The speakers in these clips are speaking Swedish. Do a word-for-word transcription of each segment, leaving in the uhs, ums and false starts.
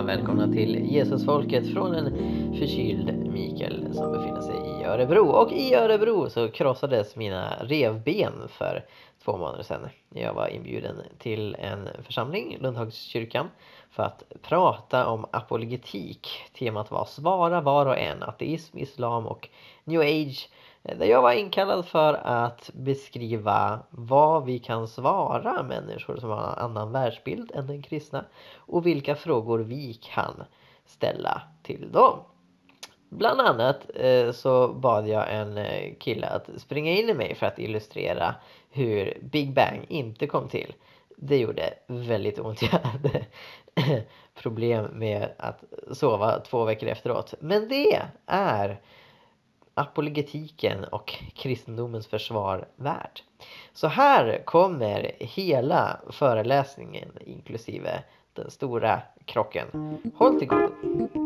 välkomna till Jesusfolket från en förkyld Mikael som befinner sig i Örebro. Och i Örebro så krossades mina revben för två månader sedan. Jag var inbjuden till en församling, Lundhagskyrkan, för att prata om apologetik. Temat var svara var och en, ateism, islam och new age. Där jag var inkallad för att beskriva vad vi kan svara människor som har en annan världsbild än den kristna. Och vilka frågor vi kan ställa till dem. Bland annat eh, så bad jag en eh, kille att springa in i mig för att illustrera hur Big Bang inte kom till. Det gjorde väldigt ont. Jag hade problem med att sova två veckor efteråt. Men det är apologetiken och kristendomens försvar värd. Så här kommer hela föreläsningen inklusive den stora krocken. Håll till godo.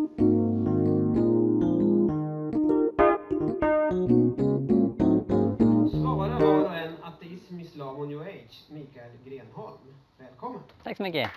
Svara var och en, ateism, islam och new age. Mikael Grenholm. Välkommen. Tack så mycket.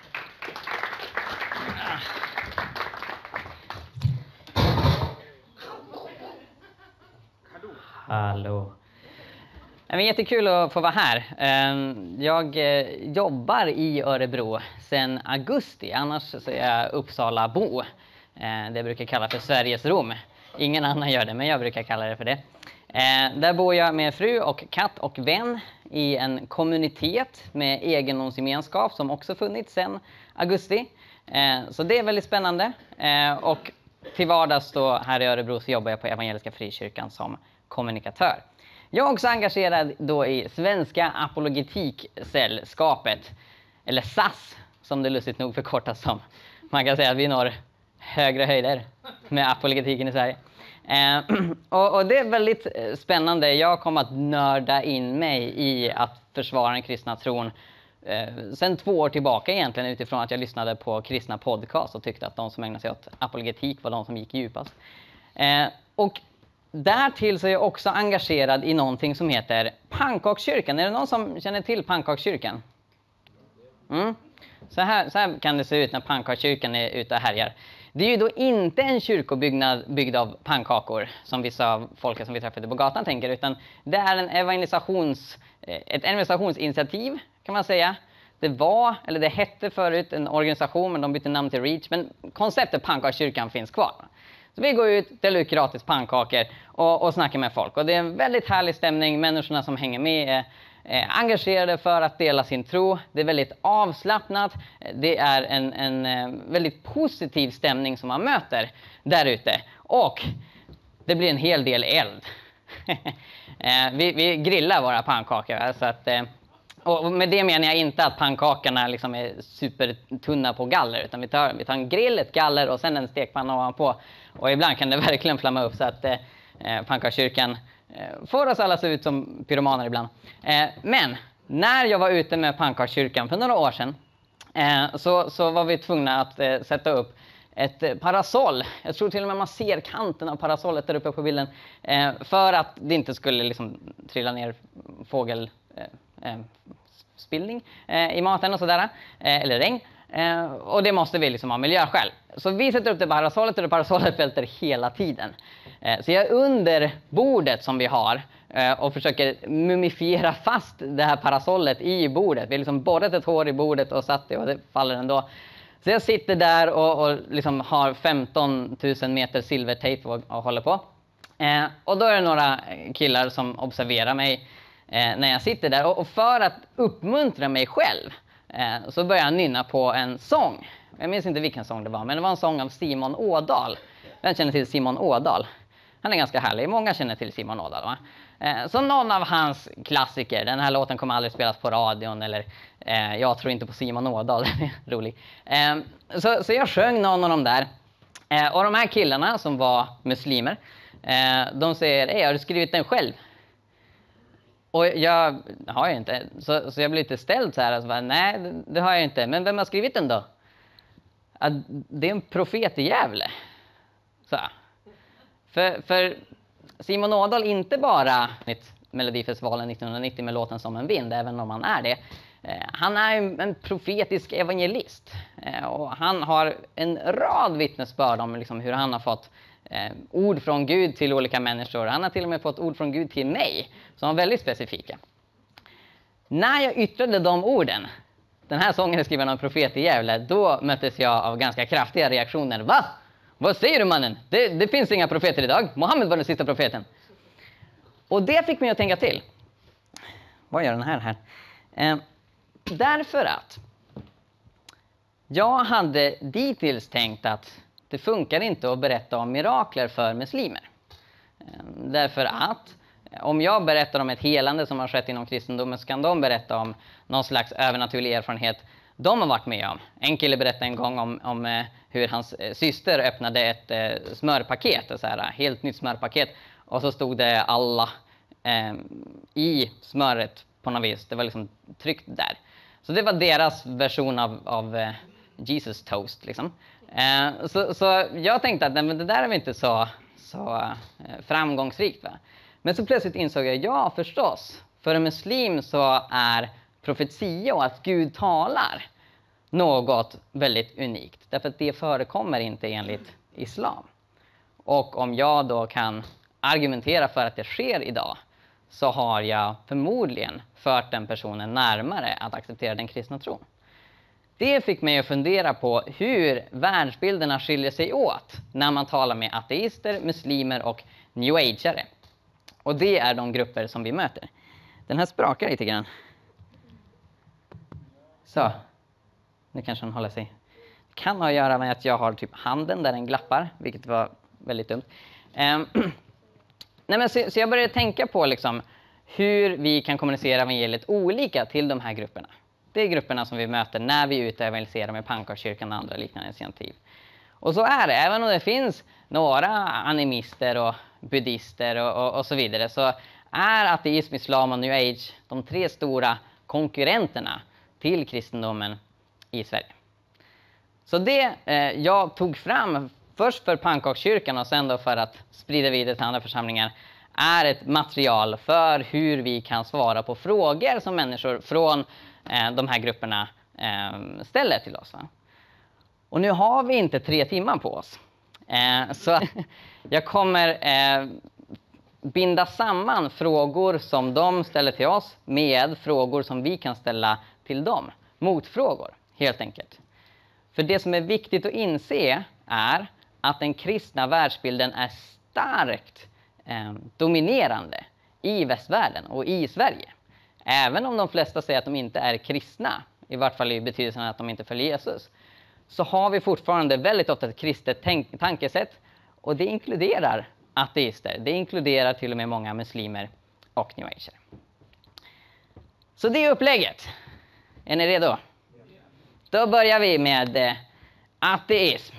Hallå. Det är jättekul att få vara här. Jag jobbar i Örebro sedan augusti. Annars så är jag Uppsalabo. Det jag brukar kalla för Sveriges Rom. Ingen annan gör det, men jag brukar kalla det för det. Där bor jag med fru och katt och vän i en kommunitet med egendomsgemenskap som också funnits sedan augusti. Så det är väldigt spännande. Och till vardags då här i Örebro så jobbar jag på Evangeliska Frikyrkan som kommunikatör. Jag är också engagerad då i Svenska Apologetiksällskapet, eller S A S som det lustigt nog förkortas som. Man kan säga att vi når högre höjder med apologetiken i Sverige. Eh, och, och det är väldigt spännande. Jag kommer att nörda in mig i att försvara den kristna tron eh, sen två år tillbaka egentligen, utifrån att jag lyssnade på kristna podcast och tyckte att de som ägnar sig åt apologetik var de som gick djupast. Eh, och därtill så är jag också engagerad i någonting som heter Pannkakskyrkan. Är det någon som känner till Pannkakskyrkan? Mm. Så, här, så här kan det se ut när Pannkakskyrkan är ute och härjar. Det är ju då inte en kyrkobyggnad byggd av pannkakor som vissa av folket som vi träffade på gatan tänker, utan det är en evangelisations, ett evangelisationsinitiativ kan man säga. Det var, eller det hette förut en organisation, men de bytte namn till Reach, men konceptet Pannkakskyrkan finns kvar. Så vi går ut, delar ut gratis pannkakor och, och snackar med folk. Och det är en väldigt härlig stämning. Människorna som hänger med är, är engagerade för att dela sin tro. Det är väldigt avslappnat. Det är en, en väldigt positiv stämning som man möter där ute. Och det blir en hel del eld. vi, vi grillar våra pannkakor. Så att, och med det menar jag inte att pannkakorna liksom är supertunna på galler. Utan vi tar, vi tar en grill, ett galler och sen en stekpanna ovanpå. Och ibland kan det verkligen flamma upp så att eh, Pannkakskyrkan eh, får oss alla se ut som pyromaner ibland. Eh, men när jag var ute med Pannkakskyrkan för några år sedan eh, så, så var vi tvungna att eh, sätta upp ett eh, parasoll. Jag tror till och med man ser kanten av parasollet där uppe på bilden. Eh, för att det inte skulle liksom trilla ner fågel... Eh, eh, spillning eh, i maten och sådär. Eh, eller regn. Eh, och det måste vi liksom ha miljöskäl. Så vi sätter upp det parasollet och det parasollet välter hela tiden. Eh, så jag är under bordet som vi har eh, och försöker mumifiera fast det här parasollet i bordet. Vi har liksom borrat ett hår i bordet och satt det och det faller ändå. Så jag sitter där och, och liksom har femton tusen meter silvertejp och, och håller på. Eh, och då är det några killar som observerar mig eh, när jag sitter där. Och, och för att uppmuntra mig själv eh, så börjar jag nynna på en sång. Jag minns inte vilken sång det var, men det var en sång av Simon Ådahl. Vem känner till Simon Ådahl? Han är ganska härlig. Många känner till Simon Ådahl, va? Eh, så någon av hans klassiker. Den här låten kommer aldrig spelas på radion. Eller eh, jag tror inte på Simon Ådahl. Den är rolig. Eh, så, så jag sjöng någon av dem där. Eh, och de här killarna som var muslimer. Eh, de säger, Ej, har du skrivit den själv? Och jag har jag inte. Så, så jag blir lite ställd så här. Alltså, nej, det, det har jag inte. Men vem har skrivit den då? Att det är en profet i Gävle. Så. För, för Simon Ådahl inte bara Melodifestivalen nittonhundranittio med låten Som en vind, även om han är det. Eh, han är en profetisk evangelist. Eh, och han har en rad vittnesbörd om liksom, hur han har fått eh, ord från Gud till olika människor. Han har till och med fått ord från Gud till mig som var väldigt specifika. När jag yttrade de orden, den här sången är skriven av en profet i Gävle, då möttes jag av ganska kraftiga reaktioner. Va? Vad säger du, mannen? Det, det finns inga profeter idag. Mohammed var den sista profeten. Och det fick mig att tänka till. Vad gör den här här? Eh, därför att jag hade dittills tänkt att det funkar inte att berätta om mirakler för muslimer. Eh, därför att om jag berättar om ett helande som har skett inom kristendomen, så kan de berätta om någon slags övernaturlig erfarenhet de har varit med om. En kille berättade en gång om, om eh, hur hans eh, syster öppnade ett eh, smörpaket, ett så här, helt nytt smörpaket. Och så stod det alla eh, i smöret på något vis. Det var liksom tryckt där. Så det var deras version av, av eh, Jesus toast. Liksom. Eh, så, så jag tänkte att nej, men det där är väl inte så, så eh, framgångsrikt. Va? Men så plötsligt insåg jag, ja förstås, för en muslim så är profetia och att Gud talar något väldigt unikt. Därför att det förekommer inte enligt islam. Och om jag då kan argumentera för att det sker idag, så har jag förmodligen fört den personen närmare att acceptera den kristna tron. Det fick mig att fundera på hur världsbilderna skiljer sig åt när man talar med ateister, muslimer och new ageare. Och det är de grupper som vi möter. Den här sprakar lite grann. Så. Nu kanske den håller sig. Det kan ha att göra med att jag har typ handen där den glappar. Vilket var väldigt dumt. Um, Nej, men så, så jag började tänka på liksom, hur vi kan kommunicera evangeliet olika till de här grupperna. Det är grupperna som vi möter när vi är ute och evangeliserar med Pannkakskyrkan och andra liknande initiativ. Och så är det. Även om det finns några animister och buddhister och, och, och så vidare, så är ateism, islam och new age de tre stora konkurrenterna till kristendomen i Sverige. Så det eh, jag tog fram först för Pannkakskyrkan och sen då för att sprida vidare till andra församlingar är ett material för hur vi kan svara på frågor som människor från eh, de här grupperna eh, ställer till oss. Va? Och nu har vi inte tre timmar på oss. Eh, så jag kommer eh, binda samman frågor som de ställer till oss med frågor som vi kan ställa till dem. Motfrågor, helt enkelt. För det som är viktigt att inse är att den kristna världsbilden är starkt eh, dominerande i västvärlden och i Sverige. Även om de flesta säger att de inte är kristna, i vart fall i betydelsen att de inte följer Jesus, så har vi fortfarande väldigt ofta ett kristet tänk- tankesätt, och det inkluderar ateister, det inkluderar till och med många muslimer och new ager. Så det är upplägget. Är ni redo? Då börjar vi med eh, ateism.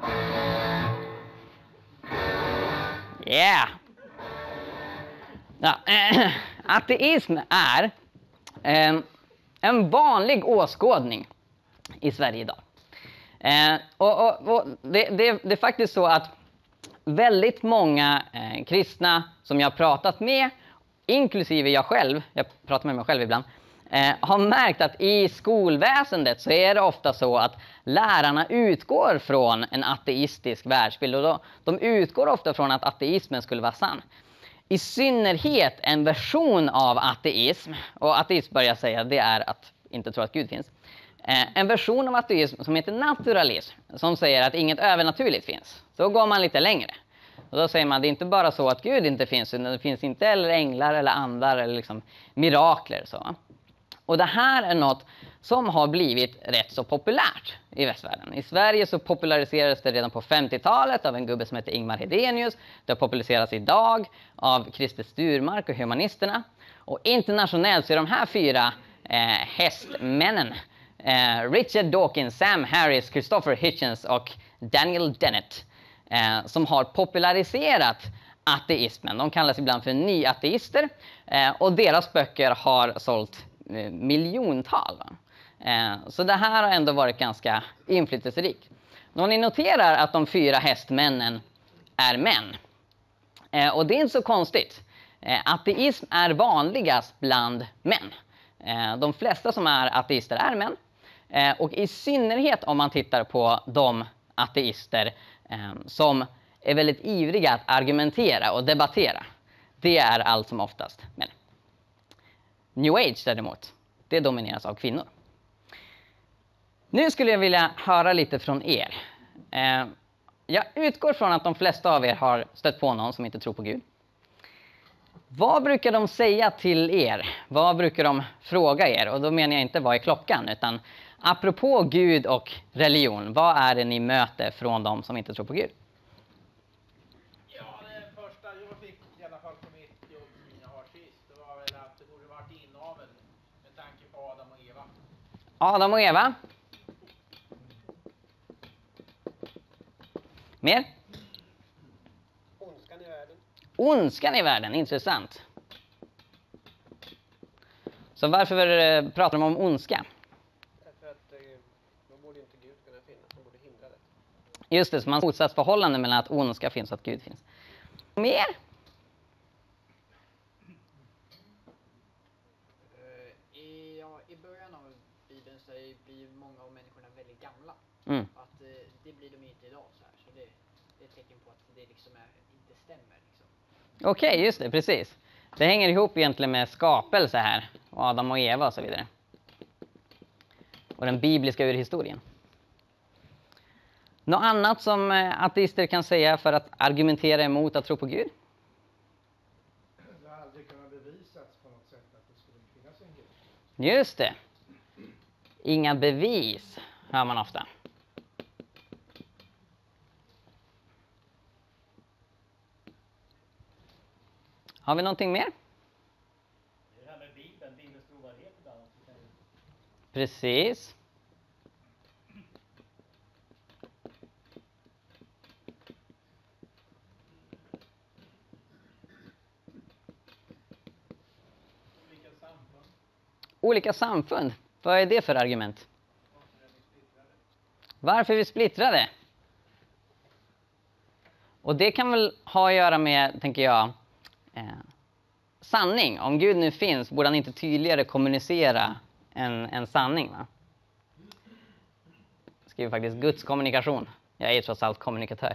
Yeah! Ja, äh, ateism är äh, en vanlig åskådning i Sverige idag. Äh, och, och, och det, det, det är faktiskt så att väldigt många äh, kristna som jag har pratat med, inklusive jag själv, jag pratar med mig själv ibland, äh, har märkt att i skolväsendet så är det ofta så att lärarna utgår från en ateistisk världsbild, och då, de utgår ofta från att ateismen skulle vara sann. I synnerhet en version av ateism, och ateism börjar säga det är att inte tro att Gud finns. Eh, en version av ateism som heter naturalism, som säger att inget övernaturligt finns. Så går man lite längre. Och då säger man att det är inte bara så att Gud inte finns, utan det finns inte eller änglar eller andar eller liksom mirakler. Så. Och det här är något som har blivit rätt så populärt i västvärlden. I Sverige så populariserades det redan på femtiotalet av en gubbe som heter Ingmar Hedenius. Det har populariserats idag av Christer Sturmark och humanisterna. Och internationellt så är de här fyra eh, hästmännen, eh, Richard Dawkins, Sam Harris, Christopher Hitchens och Daniel Dennett, eh, som har populariserat ateismen. De kallas ibland för nyateister, eh, och deras böcker har sålt eh, miljontal. Va? Eh, så det här har ändå varit ganska inflytelserikt. När ni noterar att de fyra hästmännen är män. Eh, och det är inte så konstigt. Eh, ateism är vanligast bland män. Eh, de flesta som är ateister är män. Eh, och i synnerhet om man tittar på de ateister eh, som är väldigt ivriga att argumentera och debattera. Det är allt som oftast män. New Age däremot, det domineras av kvinnor. Nu skulle jag vilja höra lite från er. Eh, jag utgår från att de flesta av er har stött på någon som inte tror på Gud. Vad brukar de säga till er? Vad brukar de fråga er? Och då menar jag inte vad är klockan, utan apropå Gud och religion, vad är det ni möter från dem som inte tror på Gud? Ja, det första jag fick i alla fall på mitt jobb som jag har sist, det var väl att det borde varit inavel med tanke på Adam och Eva. Adam och Eva. Mer? Ondskan i världen. Ondskan i världen, intressant. Så varför eh, pratar de om ondska? Därför att eh, då borde inte Gud kunna finnas, de borde hindra det. Just det, så man har motsatsförhållande mellan att ondska finns och att Gud finns. Mer? Uh, i, ja, I början av Bibeln så är, blir många av människorna väldigt gamla. Mm. Att, uh, det blir de inte idag. Så, här. Så det, det är ett tecken på att det liksom är, inte stämmer. Liksom. Okej, okay, just det, precis. Det hänger ihop egentligen med skapelse här. Och Adam och Eva och så vidare. Och den bibliska urhistorien. Något annat som ateister kan säga för att argumentera emot att tro på Gud? Det har aldrig kunnat bevisats på något sätt att det skulle finnas en Gud. Just det. Inga bevis hör man ofta. Har vi någonting mer? Det här med Bibeln, Bibelns trovärdighet ibland. Precis. Olika samfund. Olika samfund. Vad är det för argument? Varför är vi splittrade? Och det kan väl ha att göra med, tänker jag, eh, sanning. Om Gud nu finns, borde han inte tydligare kommunicera en, en sanning, va? Jag skriver faktiskt Guds kommunikation. Jag är trots allt kommunikatör.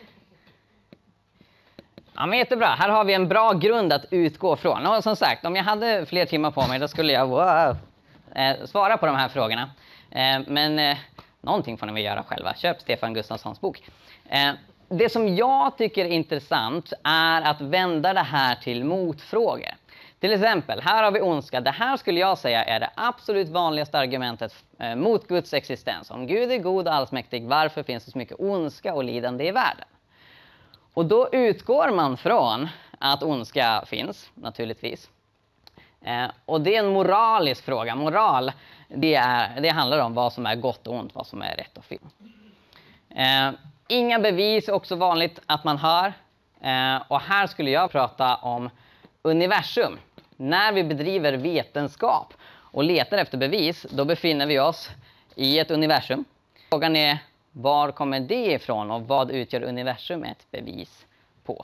Ja, men jättebra. Här har vi en bra grund att utgå från. Och som sagt, om jag hade fler timmar på mig, då skulle jag wow, eh, svara på de här frågorna. Eh, men eh, någonting får ni väl göra själva. Köp Stefan Gustafssons bok. Eh, det som jag tycker är intressant är att vända det här till motfrågor. Till exempel, här har vi ondska. Det här skulle jag säga är det absolut vanligaste argumentet eh, mot Guds existens. Om Gud är god och allsmäktig, varför finns det så mycket ondska och lidande i världen? Och då utgår man från att ondska finns, naturligtvis. Eh, och det är en moralisk fråga. Moral, det, är, det handlar om vad som är gott och ont, vad som är rätt och fel. Eh, inga bevis är också vanligt att man hör. Eh, och här skulle jag prata om universum. När vi bedriver vetenskap och letar efter bevis, då befinner vi oss i ett universum. Frågan är, var kommer det ifrån och vad utgör universum ett bevis på?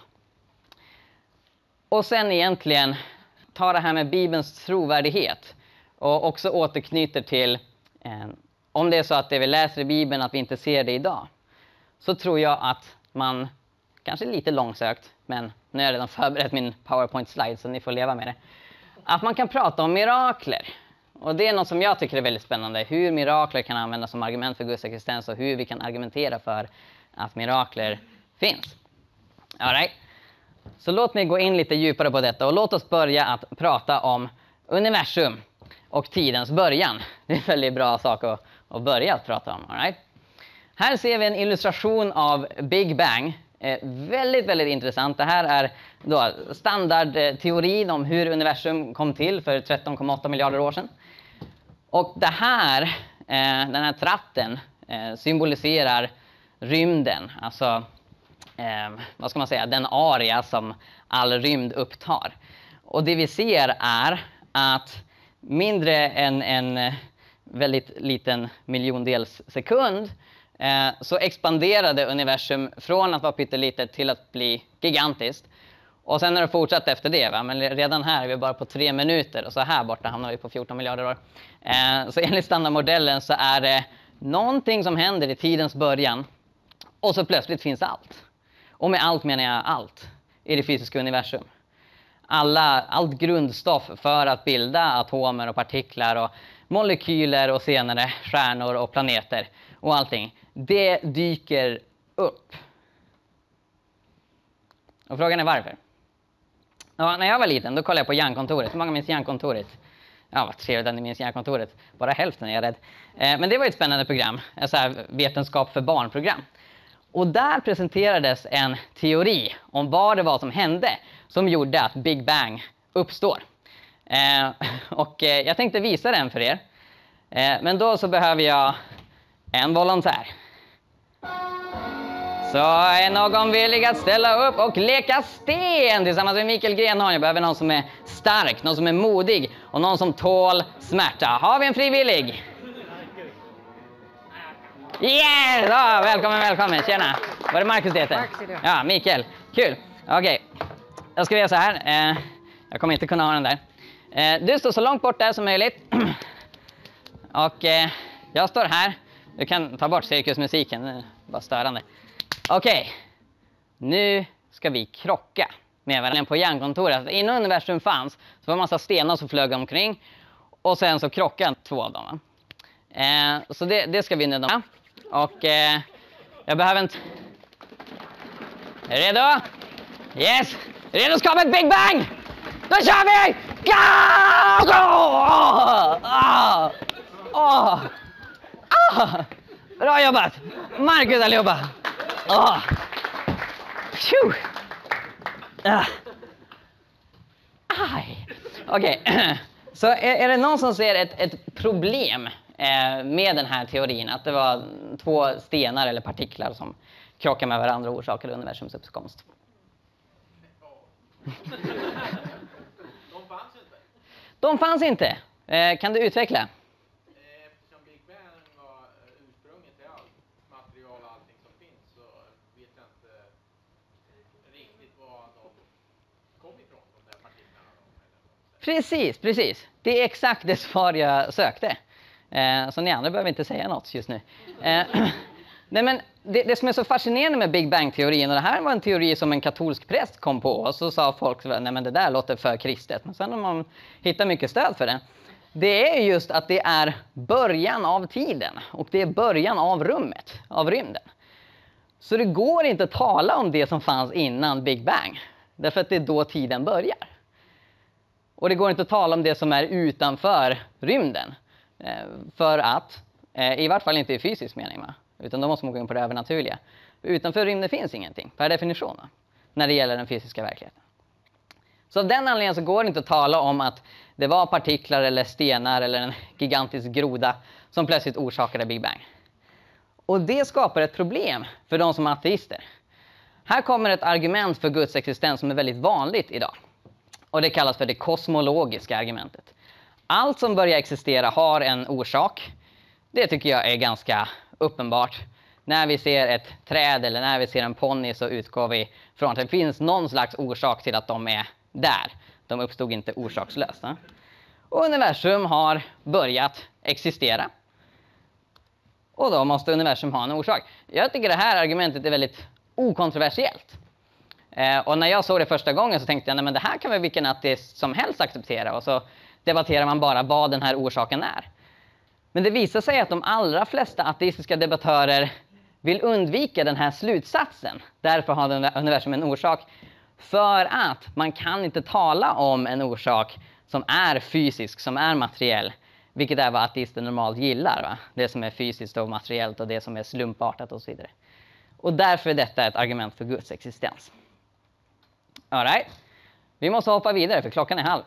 Och sen egentligen ta det här med Bibelns trovärdighet och också återknyter till eh, om det är så att det vi läser i Bibeln att vi inte ser det idag, så tror jag att man, kanske lite långsökt, men nu har jag redan förberett min PowerPoint-slide så ni får leva med det, att man kan prata om mirakler. Och det är något som jag tycker är väldigt spännande. Hur mirakler kan användas som argument för Guds existens och hur vi kan argumentera för att mirakler finns. All right. Så låt mig gå in lite djupare på detta och låt oss börja att prata om universum och tidens början. Det är en väldigt bra sak att, att börja att prata om. All right. Här ser vi en illustration av Big Bang. Eh, väldigt, väldigt intressant. Det här är då standardteorin om hur universum kom till för tretton komma åtta miljarder år sedan. Och det här, eh, den här tratten eh, symboliserar rymden. Alltså, eh, vad ska man säga, den area som all rymd upptar. Och det vi ser är att mindre än en väldigt liten miljondels sekund så expanderade universum från att vara pyttelitet till att bli gigantiskt. Och sen har det fortsatt efter det, va? Men redan här är vi bara på tre minuter och så här borta hamnar vi på fjorton miljarder år. Eh, så enligt standardmodellen så är det någonting som händer i tidens början och så plötsligt finns allt. Och med allt menar jag allt i det fysiska universum. Alla, allt grundstoff för att bilda atomer och partiklar och molekyler och senare stjärnor och planeter och allting. Det dyker upp. Och frågan är varför? Ja, när jag var liten då kollade jag på Hjärnkontoret. Hur många minns Hjärnkontoret? Ja, vad trevligt att ni minns Hjärnkontoret. Bara hälften är jag rädd. Eh, men det var ett spännande program. Ett så här vetenskap för barnprogram. Och där presenterades en teori om vad det var som hände som gjorde att Big Bang uppstår. Eh, och eh, jag tänkte visa den för er. Eh, men då så behöver jag en volontär. Så är någon villig att ställa upp och leka sten tillsammans med Mikael Grenholm. Jag behöver någon som är stark, någon som är modig och någon som tål smärta. Har vi en frivillig? Yes! Ja, välkommen, välkommen. Tjena. Var det Marcus det heter? Tack ska du ha. Ja, Mikael. Kul. Okej. Okay. Jag ska göra så här. Eh, jag kommer inte kunna ha den där. Eh, du står så långt bort där som möjligt. Och eh, jag står här. Du kan ta bort cirkusmusiken. Det är bara störande. Okej. Okay. Nu ska vi krocka med varandra på Hjärnkontoret. Innan universum fanns så var en massa stenar som flög omkring. Och sen så krockade två av dem. Eh, så det, det ska vi nu då. Och eh, jag behöver inte... Är du redo? Yes! Är du redo att skapa ett Big Bang? Då kör vi! Go! Go! Oh! Oh! Oh! Bra jobbat! Marcus allihopa! Oh! Phew! Ah. Aj! Okej, okay. Så är, är det någon som ser ett, ett problem eh, med den här teorin? Att det var två stenar eller partiklar som krockar med varandra och orsakade universums uppkomst? De fanns inte. De fanns inte. Eh, kan du utveckla? Eftersom Big Bang var ursprunget till allt material och allting som finns så vet jag inte riktigt var de kom ifrån, de där partiklarna. Precis, precis. Det är exakt det svar jag sökte. Eh, så ni andra behöver inte säga något just nu. Eh, nej men det, det som är så fascinerande med Big Bang-teorin, och det här var en teori som en katolsk präst kom på, och så sa folk, nej men det där låter för kristet. Men sen har man hittat mycket stöd för det. Det är just att det är början av tiden och det är början av rummet, av rymden. Så det går inte att tala om det som fanns innan Big Bang, därför att det är då tiden börjar. Och det går inte att tala om det som är utanför rymden, för att, i vart fall inte i fysisk mening, va? Utan då måste man gå in på det övernaturliga. Utanför rymden finns ingenting, per definition, va? När det gäller den fysiska verkligheten. Så av den anledningen så går det inte att tala om att det var partiklar eller stenar eller en gigantisk groda som plötsligt orsakade Big Bang. Och det skapar ett problem för de som är ateister. Här kommer ett argument för Guds existens som är väldigt vanligt idag. Och det kallas för det kosmologiska argumentet. Allt som börjar existera har en orsak. Det tycker jag är ganska uppenbart. När vi ser ett träd eller när vi ser en ponny så utgår vi från att det finns någon slags orsak till att de är där. De uppstod inte orsakslöst. Eh? Och universum har börjat existera. Och då måste universum ha en orsak. Jag tycker det här argumentet är väldigt okontroversiellt. Eh, och när jag såg det första gången så tänkte jag, nej men det här kan väl vilken ateist som helst acceptera. Och så debatterar man bara vad den här orsaken är. Men det visar sig att de allra flesta ateistiska debattörer vill undvika den här slutsatsen. Därför har universum en orsak. För att man kan inte tala om en orsak som är fysisk, som är materiell. Vilket är vad ateister normalt gillar. Va? Det som är fysiskt och materiellt och det som är slumpartat och så vidare. Och därför är detta ett argument för Guds existens. All right. Vi måste hoppa vidare för klockan är halv.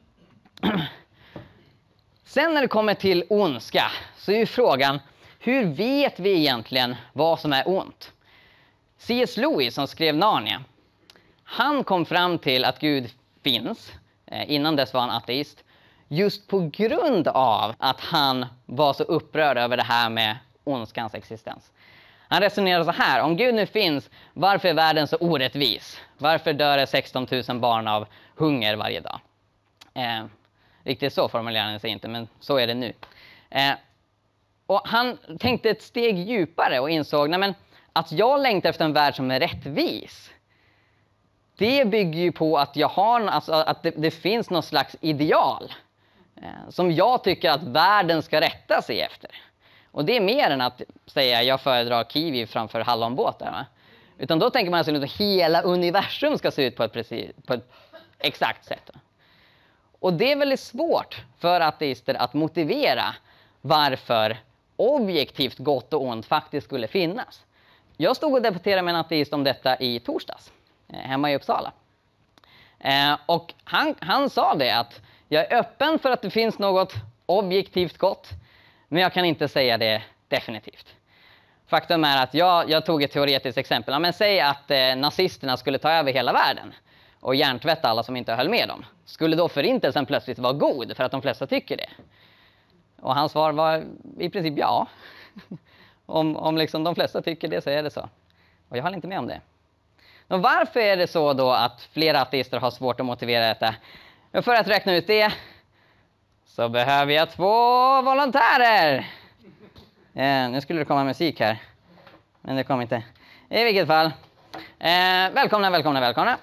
Sen när det kommer till ondska så är ju frågan, hur vet vi egentligen vad som är ont? C S Lewis som skrev Narnia, han kom fram till att Gud finns, innan dess var han ateist, just på grund av att han var så upprörd över det här med ondskans existens. Han resonerar så här: om Gud nu finns, varför är världen så orättvis? Varför dör det sexton tusen barn av hunger varje dag? Eh, riktigt så formulerar han sig inte, men så är det nu. Eh, och han tänkte ett steg djupare och insåg, nej men, att jag längtar efter en värld som är rättvis. Det bygger ju på att jag har, alltså, att det, det finns någon slags ideal eh, som jag tycker att världen ska rätta sig efter. Och det är mer än att säga jag föredrar kiwi framför hallonbåtar. Va? Utan då tänker man sig att hela universum ska se ut på ett, precis, på ett exakt sätt. Va? Och det är väldigt svårt för ateister att motivera varför objektivt gott och ont faktiskt skulle finnas. Jag stod och debatterade med en ateist om detta i torsdags, hemma i Uppsala. Eh, och han, han sa det att jag är öppen för att det finns något objektivt gott, men jag kan inte säga det definitivt. Faktum är att jag, jag tog ett teoretiskt exempel. Ja, men säg att eh, nazisterna skulle ta över hela världen och hjärntvätta alla som inte höll med dem. Skulle då förintelsen plötsligt vara god för att de flesta tycker det? Och hans svar var i princip ja. om om liksom de flesta tycker det så är det så. Och jag håller inte med om det. Och varför är det så då att flera ateister har svårt att motivera detta? Och för att räkna ut det så behöver jag två volontärer. Eh, nu skulle det komma musik här. Men det kom inte. I vilket fall. Eh, välkomna, välkomna, välkomna.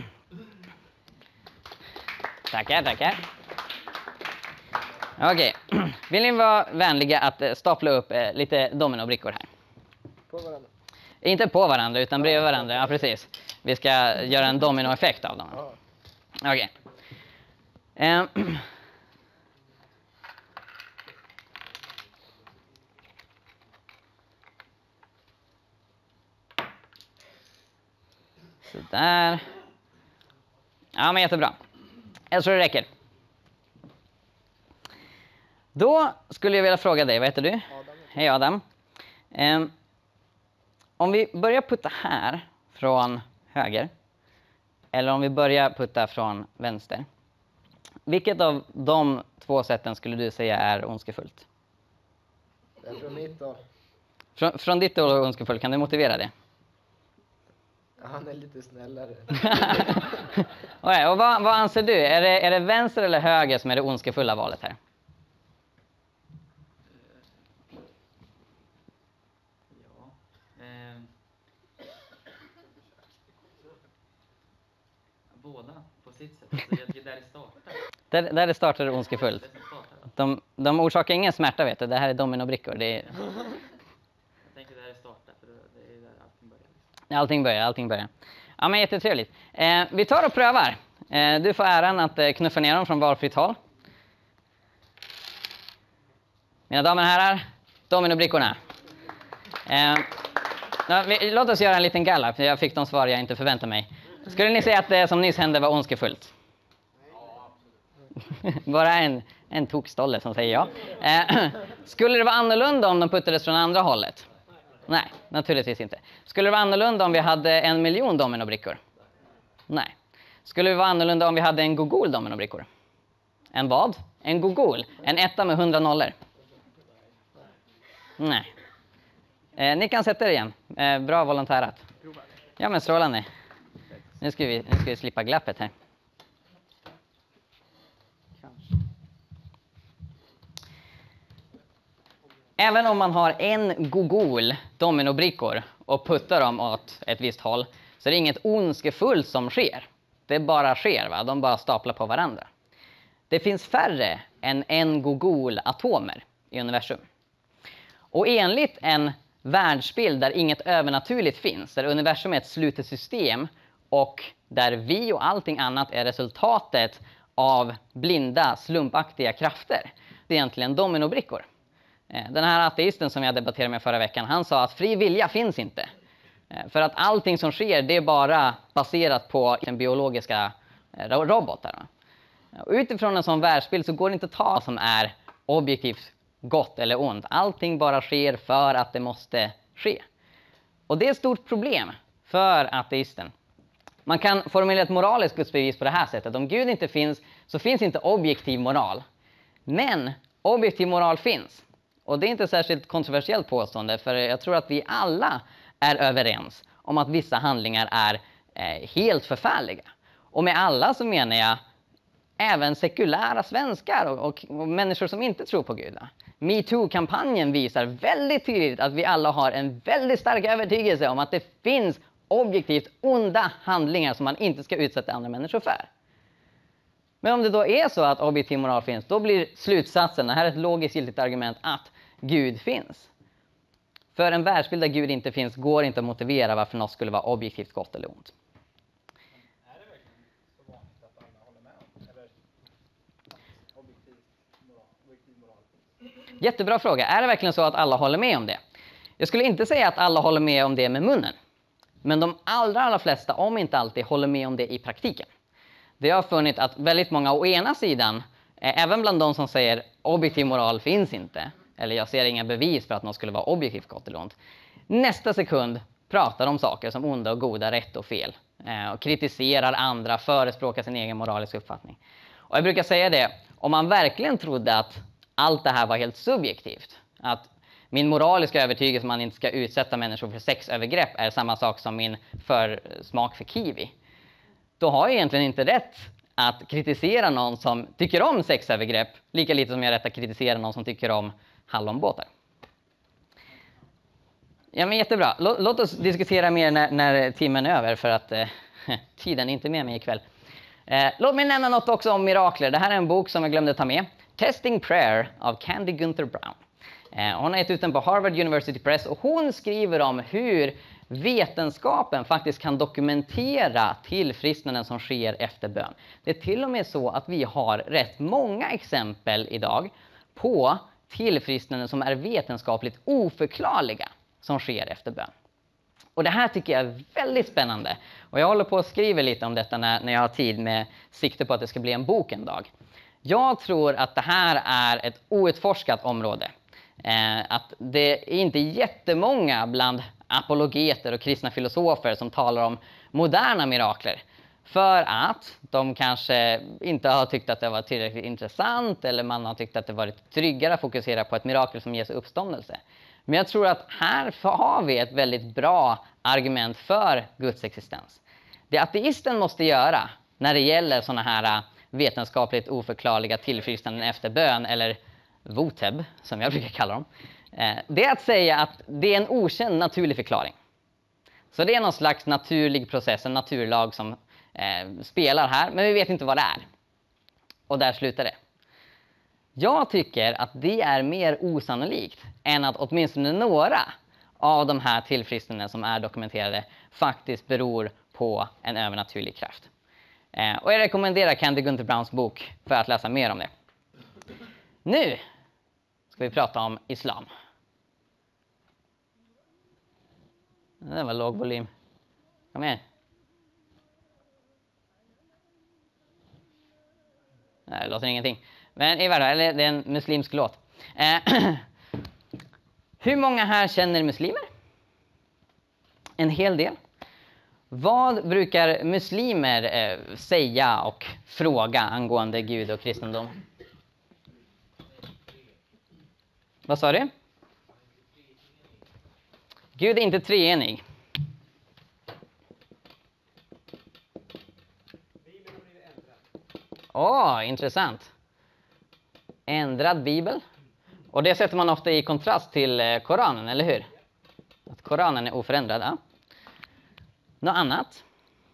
Tackar, tackar. Okej. Vill ni vara vänliga att stapla upp eh, lite dominobrickor här? På varandra. Inte på varandra utan bredvid varandra. Ja, precis. Vi ska göra en dominoeffekt av dem. Okej. Eh, Sådär. Ja, men jättebra. Jag tror det räcker. Då skulle jag vilja fråga dig, vad heter du? Adam. Hej Adam. Um, om vi börjar putta här från höger. Eller om vi börjar putta från vänster. Vilket av de två sätten skulle du säga är ondskefullt? Det är från mitt håll. Från, från ditt håll är ondskefullt, kan du motivera det? Han är lite snällare. Okay, och vad, vad anser du? Är det, är det vänster eller höger som är det ondskefulla valet här? Ja. Eh, båda på sitt sätt. Alltså, jag tycker där det startar. Där, där det startar är ondskefullt. Det som startar. De, de orsakar ingen smärta, vet du. Det här är dominobrickor. Det är... Jag tänker där det startar, för det är där allting börjar. Allting börjar, allting börjar. Ja, men jättetrevligt. Eh, vi tar och prövar. Eh, du får äran att eh, knuffa ner dem från valfritt håll. Mina damer och herrar, dominobrickorna. Eh, ja, vi, låt oss göra en liten galla, för jag fick de svar jag inte förväntade mig. Skulle ni säga att det som nyss hände var ondskefullt? Bara en, en tokstolle som säger ja. Eh, skulle det vara annorlunda om de puttades från andra hållet? Nej, naturligtvis inte. Skulle det vara annorlunda om vi hade en miljon dominobrickor? Nej. Skulle det vara annorlunda om vi hade en gogol dominobrickor? En vad? En gogol. En etta med hundra nollor. Nej. Eh, ni kan sätta er igen. Eh, bra volontärat. Ja, men strålande. Nu ska vi, nu ska vi slippa glappet här. Även om man har en gogol dominobrickor och puttar dem åt ett visst håll så är det inget ondskefullt som sker. Det bara sker, va? De bara staplar på varandra. Det finns färre än en gogol atomer i universum. Och enligt en världsbild där inget övernaturligt finns, där universum är ett slutet system och där vi och allting annat är resultatet av blinda, slumpaktiga krafter. Det är egentligen dominobrickor. Den här ateisten som jag debatterade med förra veckan, han sa att fri vilja finns inte. För att allting som sker, det är bara baserat på den biologiska robotar. Och utifrån en sån världsbild så går det inte att ta som är objektivt gott eller ont. Allting bara sker för att det måste ske. Och det är ett stort problem för ateisten. Man kan formulera ett moraliskt gudsbevis på det här sättet. Om Gud inte finns så finns inte objektiv moral. Men objektiv moral finns. Och det är inte särskilt kontroversiellt påstående, för jag tror att vi alla är överens om att vissa handlingar är eh, helt förfärliga. Och med alla så menar jag även sekulära svenskar och, och, och människor som inte tror på Gud. MeToo-kampanjen visar väldigt tydligt att vi alla har en väldigt stark övertygelse om att det finns objektivt onda handlingar som man inte ska utsätta andra människor för. Men om det då är så att objektiv moral finns, då blir slutsatsen, det här är ett logiskt giltigt argument, att Gud finns. För en världsbild där Gud inte finns går inte att motivera varför något skulle vara objektivt gott eller ont. Är det verkligen så vanligt att alla håller med om? Eller objektiv moral, objektiv moral finns? Jättebra fråga. Är det verkligen så att alla håller med om det? Jag skulle inte säga att alla håller med om det med munnen. Men de allra, allra flesta, om inte alltid, håller med om det i praktiken. Det har funnit att väldigt många å ena sidan, eh, även bland de som säger objektiv moral finns inte, eller jag ser inga bevis för att något skulle vara objektivt gott eller ont, nästa sekund pratar om saker som onda och goda, rätt och fel. Eh, och kritiserar andra, förespråkar sin egen moraliska uppfattning. Och jag brukar säga det, om man verkligen trodde att allt det här var helt subjektivt, att min moraliska övertygelse att man inte ska utsätta människor för sexövergrepp är samma sak som min försmak för kiwi, då har jag egentligen inte rätt att kritisera någon som tycker om sexövergrepp, lika lite som jag har rätt att kritisera någon som tycker om hallonbåtar. Ja, men jättebra. Låt, låt oss diskutera mer när, när timmen är över, för att eh, tiden är inte med mig ikväll. Eh, låt mig nämna något också om mirakler. Det här är en bok som jag glömde ta med. Testing Prayer av Candy Gunther Brown. Eh, hon har gett ut den på Harvard University Press och hon skriver om hur vetenskapen faktiskt kan dokumentera tillfrisknanden som sker efter bön. Det är till och med så att vi har rätt många exempel idag på tillfrisknanden som är vetenskapligt oförklarliga som sker efter bön. Och det här tycker jag är väldigt spännande. Och jag håller på att skriva lite om detta när, när jag har tid, med sikte på att det ska bli en bok en dag. Jag tror att det här är ett outforskat område. Eh, att det är inte jättemånga bland apologeter och kristna filosofer som talar om moderna mirakler. För att de kanske inte har tyckt att det var tillräckligt intressant, eller man har tyckt att det varit tryggare att fokusera på ett mirakel som ges uppståndelse. Men jag tror att här har vi ett väldigt bra argument för Guds existens. Det ateisten måste göra när det gäller sådana här vetenskapligt oförklarliga tillfrisknanden efter bön, eller voteb som jag brukar kalla dem, det är att säga att det är en okänd naturlig förklaring. Så det är någon slags naturlig process, en naturlag som eh, spelar här, men vi vet inte vad det är. Och där slutar det. Jag tycker att det är mer osannolikt än att åtminstone några av de här tillfrisknandena som är dokumenterade faktiskt beror på en övernaturlig kraft. Eh, och jag rekommenderar Candy Gunther Browns bok för att läsa mer om det. Nu ska vi prata om islam. Det var låg volym. Kom igen. Nej, det låter ingenting. Men i varje fall, det är en muslimsk låt. Eh, hur många här känner muslimer? En hel del. Vad brukar muslimer eh, säga och fråga angående Gud och kristendom? Vad sa du? Gud är inte treenig. Åh, oh, intressant. Ändrad bibel. Och det sätter man ofta i kontrast till Koranen, eller hur? Att Koranen är oförändrad. Ja. Något annat?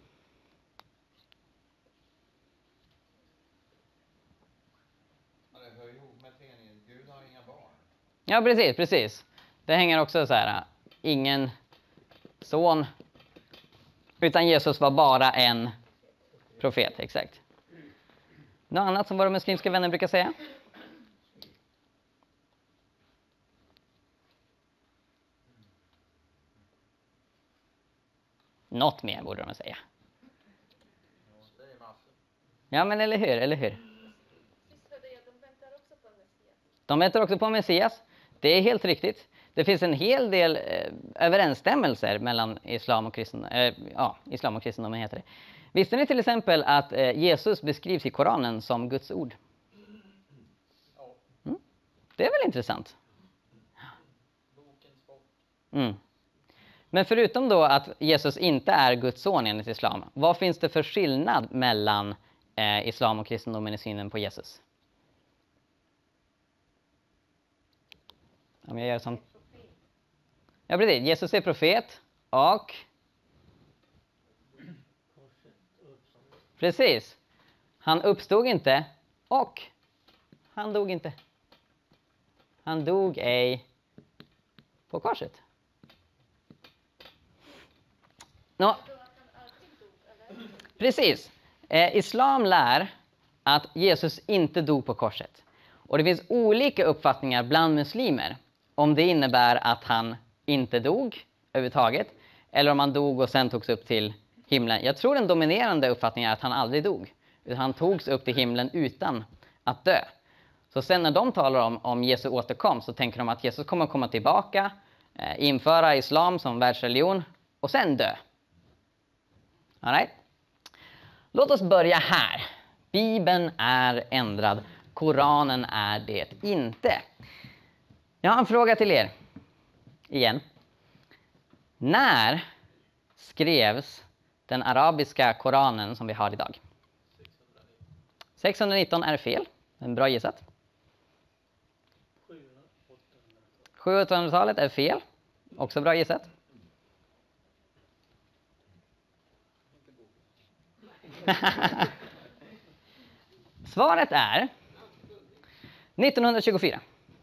Det hör ihop med treenigheten. Gud har inga barn. Ja, precis, precis. Det hänger också så här, ingen son, utan Jesus var bara en profet, exakt. Något annat som våra muslimska vänner brukar säga? Något mer borde de säga. Ja, men eller hur, eller hur? De väntar också på Messias. Det är helt riktigt. Det finns en hel del eh, överensstämmelser mellan islam och kristendom. Eh, ja, islam och kristendomen heter det. Visste ni till exempel att eh, Jesus beskrivs i Koranen som Guds ord? Mm. Det är väl intressant? Mm. Men förutom då att Jesus inte är Guds son enligt islam, vad finns det för skillnad mellan eh, islam och kristendomen i synen på Jesus? Om jag gör som... Ja, precis. Jesus är profet och... Precis. Han uppstod inte och han dog inte. Han dog ej på korset. Nå. Precis. Eh, islam lär att Jesus inte dog på korset. Och det finns olika uppfattningar bland muslimer om det innebär att han inte dog överhuvudtaget eller om han dog och sen togs upp till himlen. Jag tror den dominerande uppfattningen är att han aldrig dog. Han togs upp till himlen utan att dö. Så sen när de talar om, om Jesu återkomst så tänker de att Jesus kommer att komma tillbaka, eh, införa islam som världsreligion och sen dö. All right? Låt oss börja här. Bibeln är ändrad. Koranen är det inte. Jag har en fråga till er. Igen. När skrevs den arabiska Koranen som vi har idag? sexhundranitton är fel. En bra gissat. sjuhundratalet är fel. Också bra gissat. Svaret är nittonhundratjugofyra.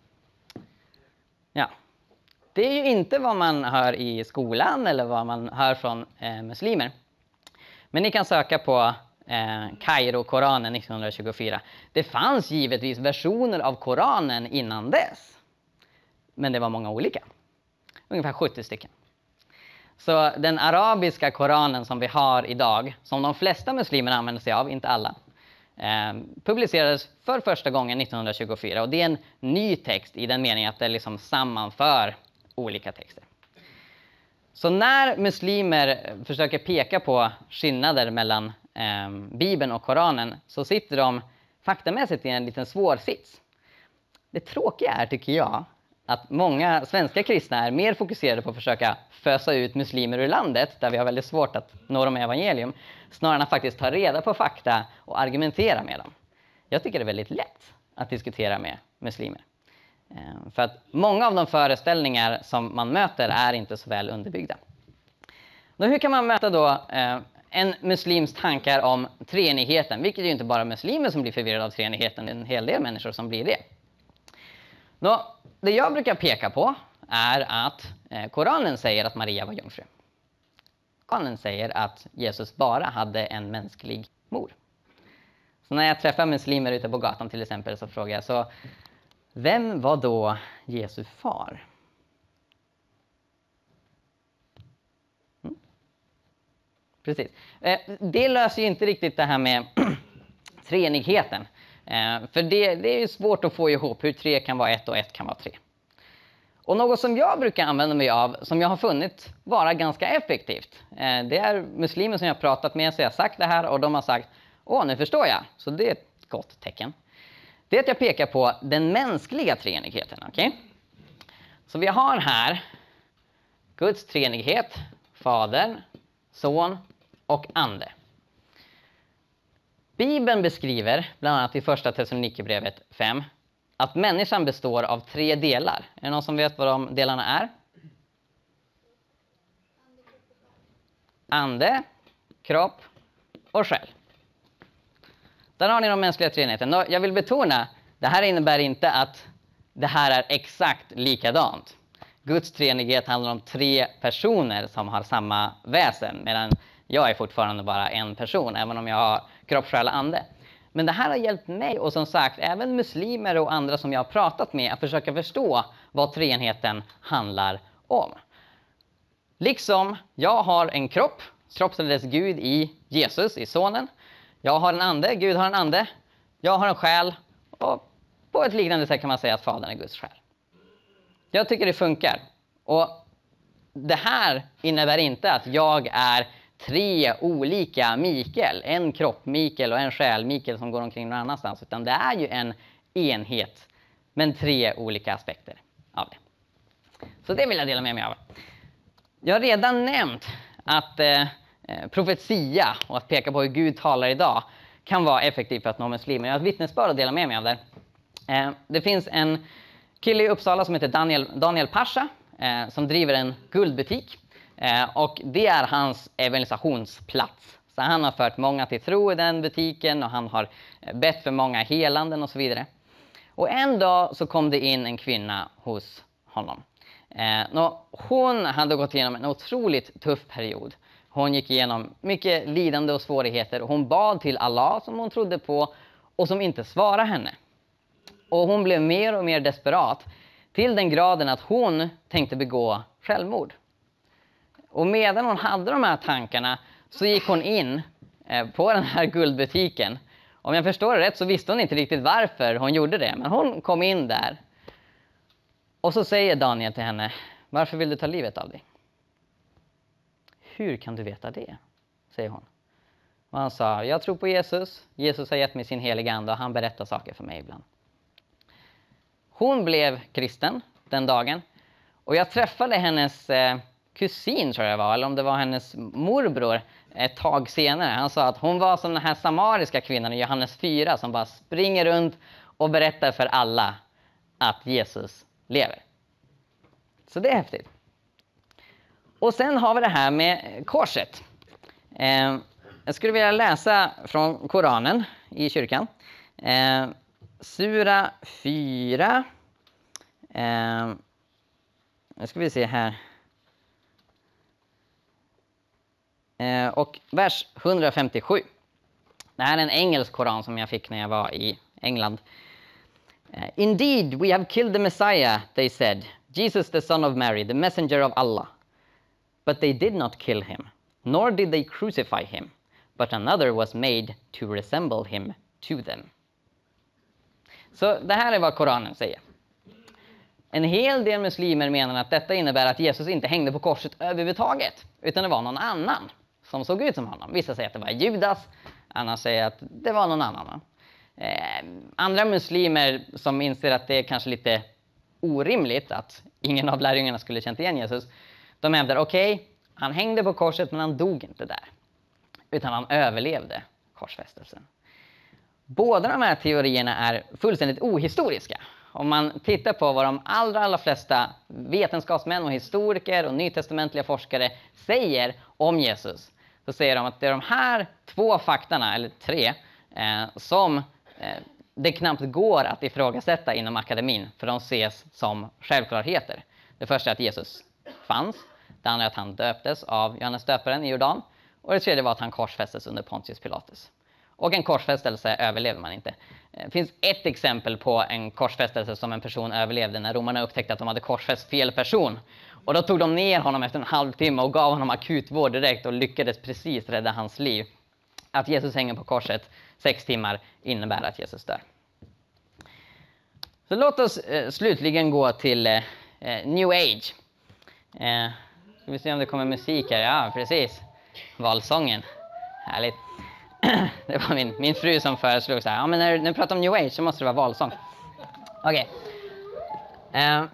Ja. Det är ju inte vad man hör i skolan eller vad man hör från eh, muslimer. Men ni kan söka på eh, Kairo-Koranen nittonhundratjugofyra. Det fanns givetvis versioner av Koranen innan dess. Men det var många olika. Ungefär sjuttio stycken. Så den arabiska Koranen som vi har idag, som de flesta muslimer använder sig av, inte alla, eh, publicerades för första gången nittonhundratjugofyra. Och det är en ny text i den meningen att det liksom sammanför olika texter. Så när muslimer försöker peka på skillnader mellan eh, Bibeln och Koranen så sitter de faktamässigt i en liten svår sits. Det tråkiga är, tycker jag, att många svenska kristna är mer fokuserade på att försöka fösa ut muslimer ur landet, där vi har väldigt svårt att nå dem med evangelium, snarare än att faktiskt ta reda på fakta och argumentera med dem. Jag tycker det är väldigt lätt att diskutera med muslimer. För att många av de föreställningar som man möter är inte så väl underbyggda. Då hur kan man möta då en muslims tankar om treenigheten? Vilket är ju inte bara muslimer som blir förvirrade av treenigheten, det är en hel del människor som blir det. Nå, det jag brukar peka på är att eh, Koranen säger att Maria var jungfru. Koranen säger att Jesus bara hade en mänsklig mor. Så när jag träffar muslimer ute på gatan till exempel så frågar jag så: vem var då Jesu far? Mm. Precis. Eh, det löser ju inte riktigt det här med treenigheten. Eh, för det, det är ju svårt att få ihop hur tre kan vara ett och ett kan vara tre. Och något som jag brukar använda mig av, som jag har funnit vara ganska effektivt, eh, det är muslimer som jag har pratat med, så jag har sagt det här och de har sagt: åh, nu förstår jag. Så det är ett gott tecken. Det är att jag pekar på den mänskliga treenigheten. Okay? Så vi har här Guds treenighet, Fadern, Son och Ande. Bibeln beskriver, bland annat i första Thessalonikerbrevet fem, att människan består av tre delar. Är det någon som vet vad de delarna är? Ande, kropp och själ. Där har ni de mänskliga treenigheten. Jag vill betona, det här innebär inte att det här är exakt likadant. Guds treenighet handlar om tre personer som har samma väsen, medan jag är fortfarande bara en person, även om jag har kropp, själ och ande. Men det här har hjälpt mig, och som sagt, även muslimer och andra som jag har pratat med, att försöka förstå vad treenigheten handlar om. Liksom jag har en kropp, kroppsades Gud i Jesus, i sonen. Jag har en ande, Gud har en ande. Jag har en själ, och på ett liknande sätt kan man säga att Fadern är Guds själ. Jag tycker det funkar. Och det här innebär inte att jag är tre olika Mikael. En kropp Mikael och en själ Mikael som går omkring någon annanstans. Utan det är ju en enhet, men tre olika aspekter av det. Så det vill jag dela med mig av. jag har redan nämnt att eh, profetia och att peka på hur Gud talar idag kan vara effektivt för att nå muslimer. Jag har ett vittnesbörd att dela med mig av det. Eh, det finns en kille i Uppsala som heter Daniel, Daniel Pasha eh, som driver en guldbutik. Eh, och det är hans evangelisationsplats. Så han har fört många till tro i den butiken och han har bett för många helanden och så vidare. Och en dag så kom det in en kvinna hos honom. Eh, hon hade gått igenom en otroligt tuff period. Hon gick igenom mycket lidande och svårigheter. Och hon bad till Allah som hon trodde på och som inte svarade henne. Och hon blev mer och mer desperat till den graden att hon tänkte begå självmord. Och medan hon hade de här tankarna så gick hon in eh, på den här guldbutiken. Om jag förstår det rätt så visste hon inte riktigt varför hon gjorde det. Men hon kom in där. Och så säger Daniel till henne: varför vill du ta livet av dig? Hur kan du veta det? Säger hon. Och han sa: jag tror på Jesus. Jesus har gett mig sin heliga ande och han berättar saker för mig ibland. Hon blev kristen den dagen. Och jag träffade hennes eh, kusin tror jag var. Eller om det var hennes morbror ett tag senare. Han sa att hon var som den här samariska kvinnan i Johannes fyra som bara springer runt och berättar för alla att Jesus lever. Så det är häftigt. Och sen har vi det här med korset. Eh, jag skulle vilja läsa från Koranen i kyrkan. Eh, Sura fyra. Eh, nu ska vi se här. Eh, och vers hundrafemtiosju. Det här är en engelsk koran som jag fick när jag var i England. Uh, Indeed, we have killed the Messiah, they said. Jesus, the son of Mary, the messenger of Allah. But they did not kill him, nor did they crucify him. But another was made to resemble him to them. Så det här är vad Koranen säger. En hel del muslimer menar att detta innebär att Jesus inte hängde på korset överhuvudtaget. Utan det var någon annan som såg ut som honom. Vissa säger att det var Judas, andra säger att det var någon annan. Eh, andra muslimer som inser att det är kanske lite orimligt att ingen av lärjungarna skulle känt igen Jesus. De hävdar, okej, okay, han hängde på korset men han dog inte där. Utan han överlevde korsfästelsen. Båda de här teorierna är fullständigt ohistoriska. Om man tittar på vad de allra, allra flesta vetenskapsmän och historiker och nytestamentliga forskare säger om Jesus. Så säger de att det är de här två faktorna, eller tre, eh, som eh, det knappt går att ifrågasätta inom akademin. För de ses som självklarheter. Det första är att Jesus fanns. Det andra är att han döptes av Johannes döparen i Jordan. Och det tredje var att han korsfästes under Pontius Pilatus. Och en korsfästelse överlever man inte. Det finns ett exempel på en korsfästelse som en person överlevde när romarna upptäckte att de hade korsfäst fel person. Och då tog de ner honom efter en halvtimme och gav honom akutvård direkt och lyckades precis rädda hans liv. Att Jesus hänger på korset sex timmar innebär att Jesus dör. Så låt oss eh, slutligen gå till eh, New Age. Eh, ska vi se om det kommer musik här. Ja, precis. Valsången. Härligt. Det var min, min fru som föreslog så här. Ja, men när, när du pratar om New Age så måste det vara valsång. Okej. Okay. Uh,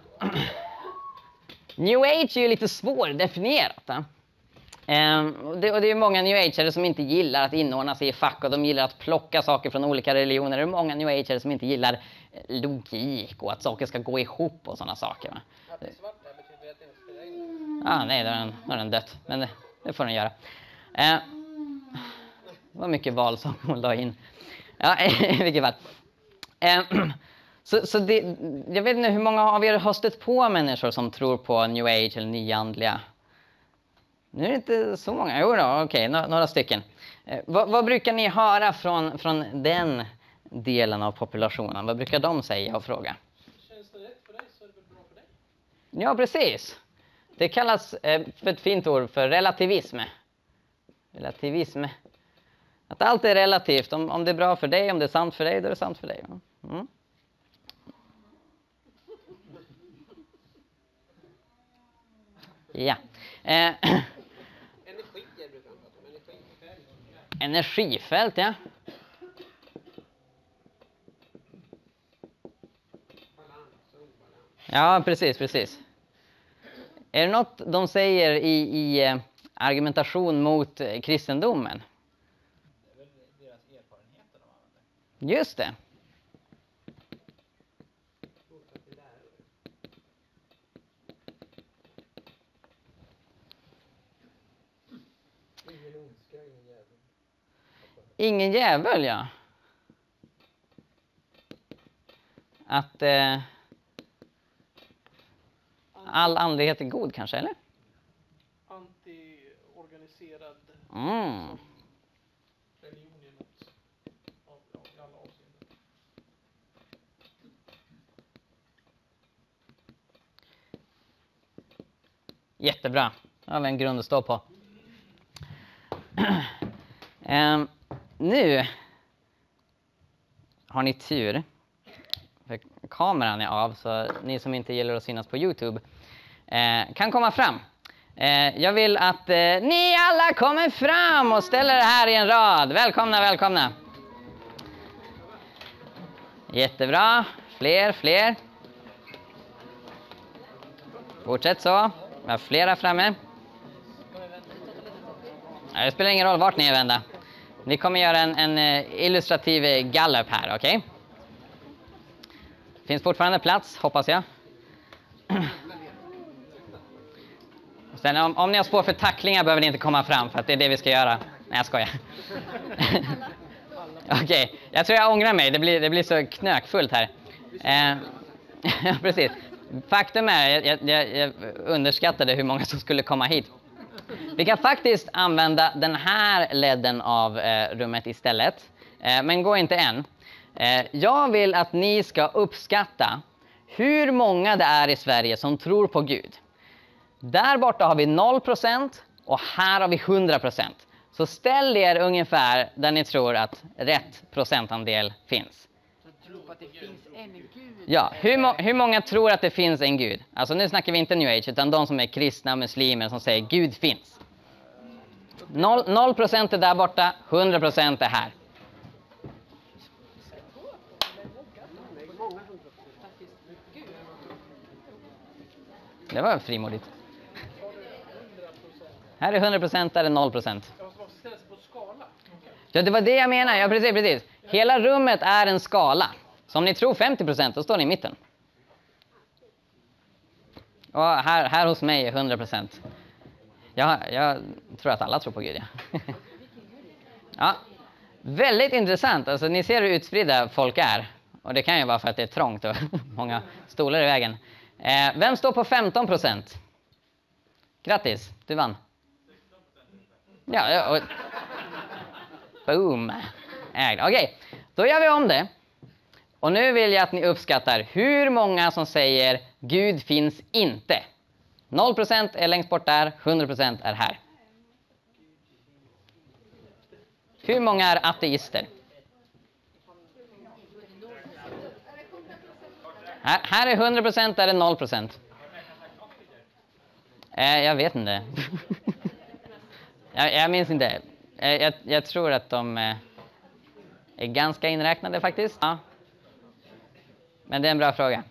New Age är ju lite svårdefinierat. Uh, det, och det är många New Ageare som inte gillar att inordna sig i fack. Och de gillar att plocka saker från olika religioner. Det är många New Ageare som inte gillar logik och att saker ska gå ihop och sådana saker. Va? Att det är svart där betyder att det inte spelar in. Ah, nej, då är den, då är den dött. Men det, det får den göra. Uh, Vad mycket val som hon la in. Ja, i vilket fall. Eh, så så det, jag vet inte hur många av er har stött på människor som tror på New Age eller nyandliga. Nu är det inte så många. Jo då, okej, okay, några, några stycken. Eh, vad, vad brukar ni höra från, från den delen av populationen? Vad brukar de säga och fråga? Känns det rätt för dig så är det väl bra för dig? Ja, precis. Det kallas eh, för ett fint ord för relativism. Relativism. Att allt är relativt. Om, om det är bra för dig, om det är sant för dig, då är det sant för dig. Mm. Ja. Eh. Energier brukar man prata om. Energifält. Energifält, ja. Balans och obalans. Ja, precis, precis. Är det något de säger i, i eh, argumentation mot eh, kristendomen? Det är väl deras erfarenheter de använder. Just det. Ingen jävel, ja. Att eh, all andlighet är god kanske, eller? Anti-organiserad Mm. religion i något av, av, i alla avseenden. Jättebra. Det har vi en grund att stå på. Ehm, nu har ni tur. För kameran är av, så ni som inte gillar att synas på YouTube eh, kan komma fram. Eh, jag vill att eh, ni alla kommer fram och ställer er här i en rad. Välkomna, välkomna. Jättebra. Fler, fler. Fortsätt så. Vi har flera framme. Det spelar ingen roll vart ni är vända. Vi kommer göra en, en illustrativ gallup här, okej? Okay? Finns fortfarande plats, hoppas jag. Sen om, om ni har spår för tacklingar behöver ni inte komma fram, för att det är det vi ska göra. Nej, jag skojar. Okej, okay. Jag tror jag ångrar mig. Det blir, det blir så knökfullt här. Eh, ja, precis. Faktum är, jag, jag, jag underskattade hur många som skulle komma hit. Vi kan faktiskt använda den här ledden av eh, rummet istället. Eh, men gå inte än. Eh, jag vill att ni ska uppskatta hur många det är i Sverige som tror på Gud. Där borta har vi noll procent och här har vi hundra procent. Så ställ er ungefär där ni tror att rätt procentandel finns. Jag tror på att det finns en gud. Ja, hur, må- hur många tror att det finns en Gud? Alltså nu snackar vi inte New Age, utan de som är kristna, muslimer som säger Gud finns. Noll procent är där borta, hundra procent är här. Det var frimodigt. Här är hundra procent, där är noll procent. Vad ställs på skala? Ja, det var det jag menar. Ja, precis, precis. Hela rummet är en skala. Så om ni tror femtio procent, då står ni i mitten. Och här, här hos mig är hundra procent. Jag, jag tror att alla tror på Gud, ja. Ja, väldigt intressant. Alltså, ni ser hur utspridda folk är. Och det kan ju vara för att det är trångt och många stolar i vägen. Eh, vem står på femton procent? Grattis, du vann. Ja, ja och... Boom. Okej, okay, då gör vi om det. Och nu vill jag att ni uppskattar hur många som säger Gud finns inte. noll procent är längst bort där, hundra procent är här. Hur många är ateister? Här, här är hundra procent, där är noll procent. Eh, jag vet inte. jag, jag minns inte. Eh, jag, jag tror att de eh, är ganska inräknade faktiskt. Ja. Men det är en bra fråga.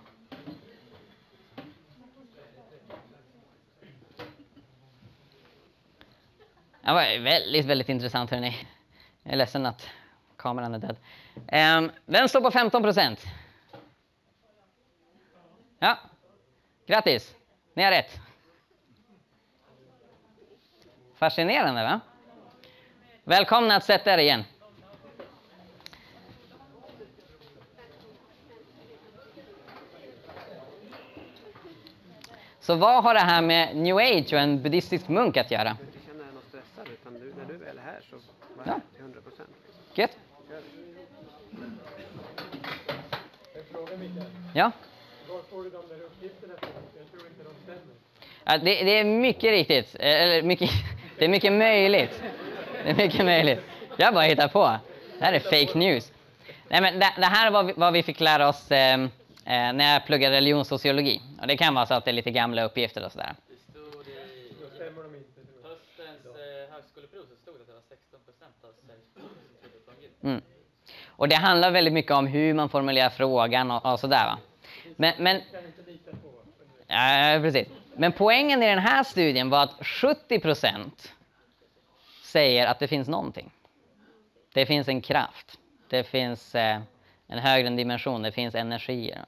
Det var väldigt, väldigt intressant, hörni. Jag är ledsen att kameran är död. Um, vem står på femton procent? Ja, grattis. Ni har rätt. Fascinerande, va? Välkomna att sätta er igen. Så vad har det här med New Age och en buddhistisk munk att göra? Du inte känner dig något stressad, utan du, när du väl är här så var Ja. det till hundra procent. Gött. En fråga, Mikael. Ja. Var får du de där uppgifterna ifrån? Jag tror inte de stämmer. Ja, det, det är mycket riktigt. Eller mycket, det är mycket möjligt. Det är mycket möjligt. Jag bara hittar på. Det här är fake news. Nej, men det, det här var vad vi fick lära oss eh, eh, när jag pluggade religionssociologi. Och det kan vara så att det är lite gamla uppgifter och sådär. Det stod i Då stämmer de inte. höstens eh, högskoleprov, så stod det att det var sexton procent av Sveriges befolkning som trodde på Gud. Mm. Och det handlar väldigt mycket om hur man formulerar frågan och, och sådär, va. Men, men, Kan inte lita på. ja, precis. Men poängen i den här studien var att sjuttio procent säger att det finns någonting. Det finns en kraft. Det finns eh, en högre dimension. Det finns energier.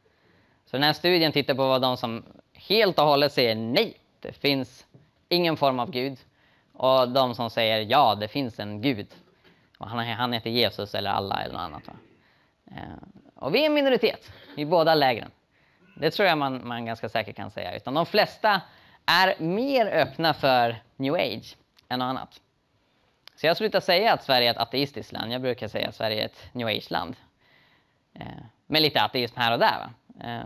Så den här studien tittar på vad de som helt och hållet säger nej. Det finns ingen form av Gud. Och de som säger ja, det finns en Gud. Och han, han heter Jesus eller Allah eller något annat. Va? Eh, och vi är en minoritet i båda lägren. Det tror jag man, man ganska säkert kan säga. Utan de flesta är mer öppna för New Age än något annat. Så jag slutar säga att Sverige är ett ateistiskt land. Jag brukar säga att Sverige är ett New Age-land. Eh, med lite ateism här och där. Va? Eh,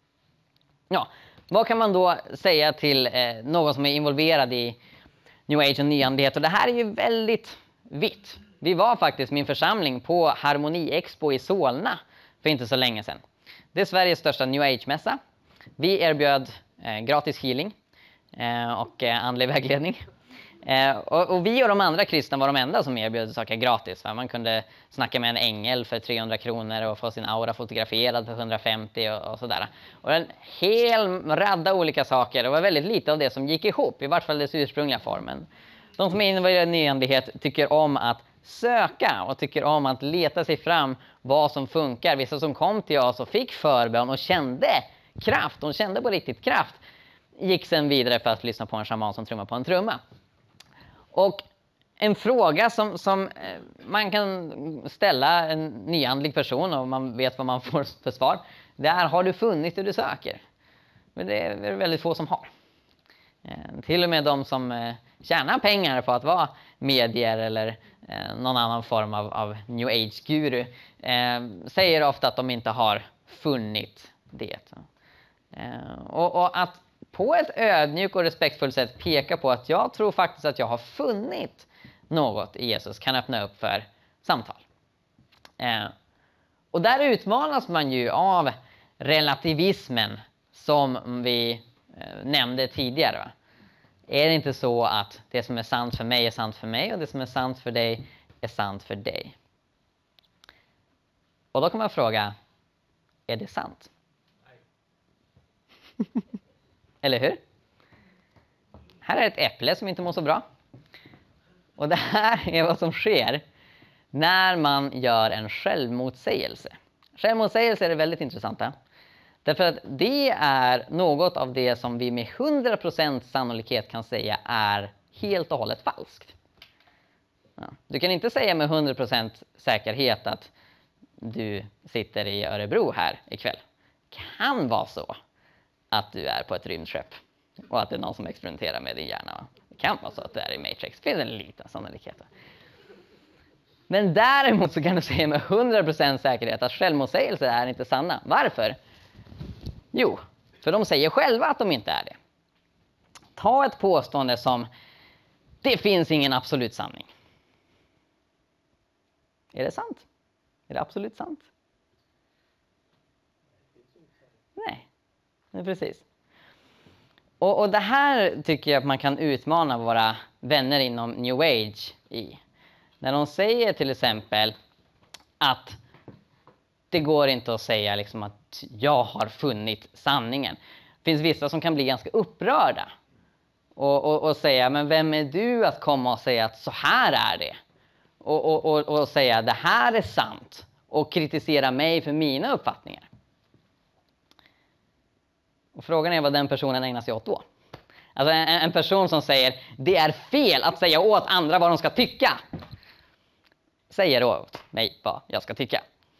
ja, vad kan man då säga till eh, någon som är involverad i New Age och nyandlighet? Och det här är ju väldigt vitt. Vi var faktiskt min församling på Harmoni Expo i Solna för inte så länge sedan. Det är Sveriges största New Age-mässa. Vi erbjöd eh, gratis healing eh, och eh, andlig vägledning. Eh, och, och vi och de andra kristna var de enda som erbjöd saker gratis. Va? Man kunde snacka med en ängel för trehundra kronor och få sin aura fotograferad för hundrafemtio och, och sådär. Och en hel radda olika saker. Det var väldigt lite av det som gick ihop, i vart fall dess ursprungliga formen. De som är involverade i nyandlighet tycker om att söka och tycker om att leta sig fram vad som funkar. Vissa som kom till oss och fick förbön och kände kraft, de kände på riktigt kraft, gick sen vidare för att lyssna på en shaman som trummar på en trumma. Och en fråga som, som man kan ställa en nyandlig person och man vet vad man får för svar, det är: har du funnit det du söker? Men det är väldigt få som har. Eh, till och med de som eh, tjänar pengar på att vara medier eller eh, någon annan form av, av New Age-guru eh, säger ofta att de inte har funnit det. Eh, och, och att på ett ödmjuk och respektfullt sätt peka på att jag tror faktiskt att jag har funnit något i Jesus kan öppna upp för samtal. Eh, och där utmanas man ju av relativismen som vi eh, nämnde tidigare. Va? Är det inte så att det som är sant för mig är sant för mig och det som är sant för dig är sant för dig? Och då kan man fråga, är det sant? Nej. Eller hur? Här är ett äpple som inte mår så bra. Och det här är vad som sker när man gör en självmotsägelse. Självmotsägelse är väldigt intressanta. Därför att det är något av det som vi med hundra procent sannolikhet kan säga är helt och hållet falskt. Ja. Du kan inte säga med hundra procent säkerhet att du sitter i Örebro här ikväll. Det kan vara så att du är på ett rymdskepp och att det är någon som experimenterar med din hjärna. Va? Det kan vara så att du är i Matrix. Det finns en liten sannolikhet. Men däremot så kan du säga med hundra procent säkerhet att självmotsägelser är inte sanna. Varför? Jo, för de säger själva att de inte är det. Ta ett påstående som: det finns ingen absolut sanning. Är det sant? Är det absolut sant? Nej, det är precis. Och, och det här tycker jag att man kan utmana våra vänner inom New Age i. När de säger till exempel att det går inte att säga liksom att jag har funnit sanningen. Det finns vissa som kan bli ganska upprörda. Och, och, och säga, men vem är du att komma och säga att så här är det? Och, och, och, och säga det här är sant. Och kritisera mig för mina uppfattningar. Och frågan är vad den personen ägnar sig åt då. Alltså en, en person som säger det är fel att säga åt andra vad de ska tycka. Säger åt mig vad jag ska tycka.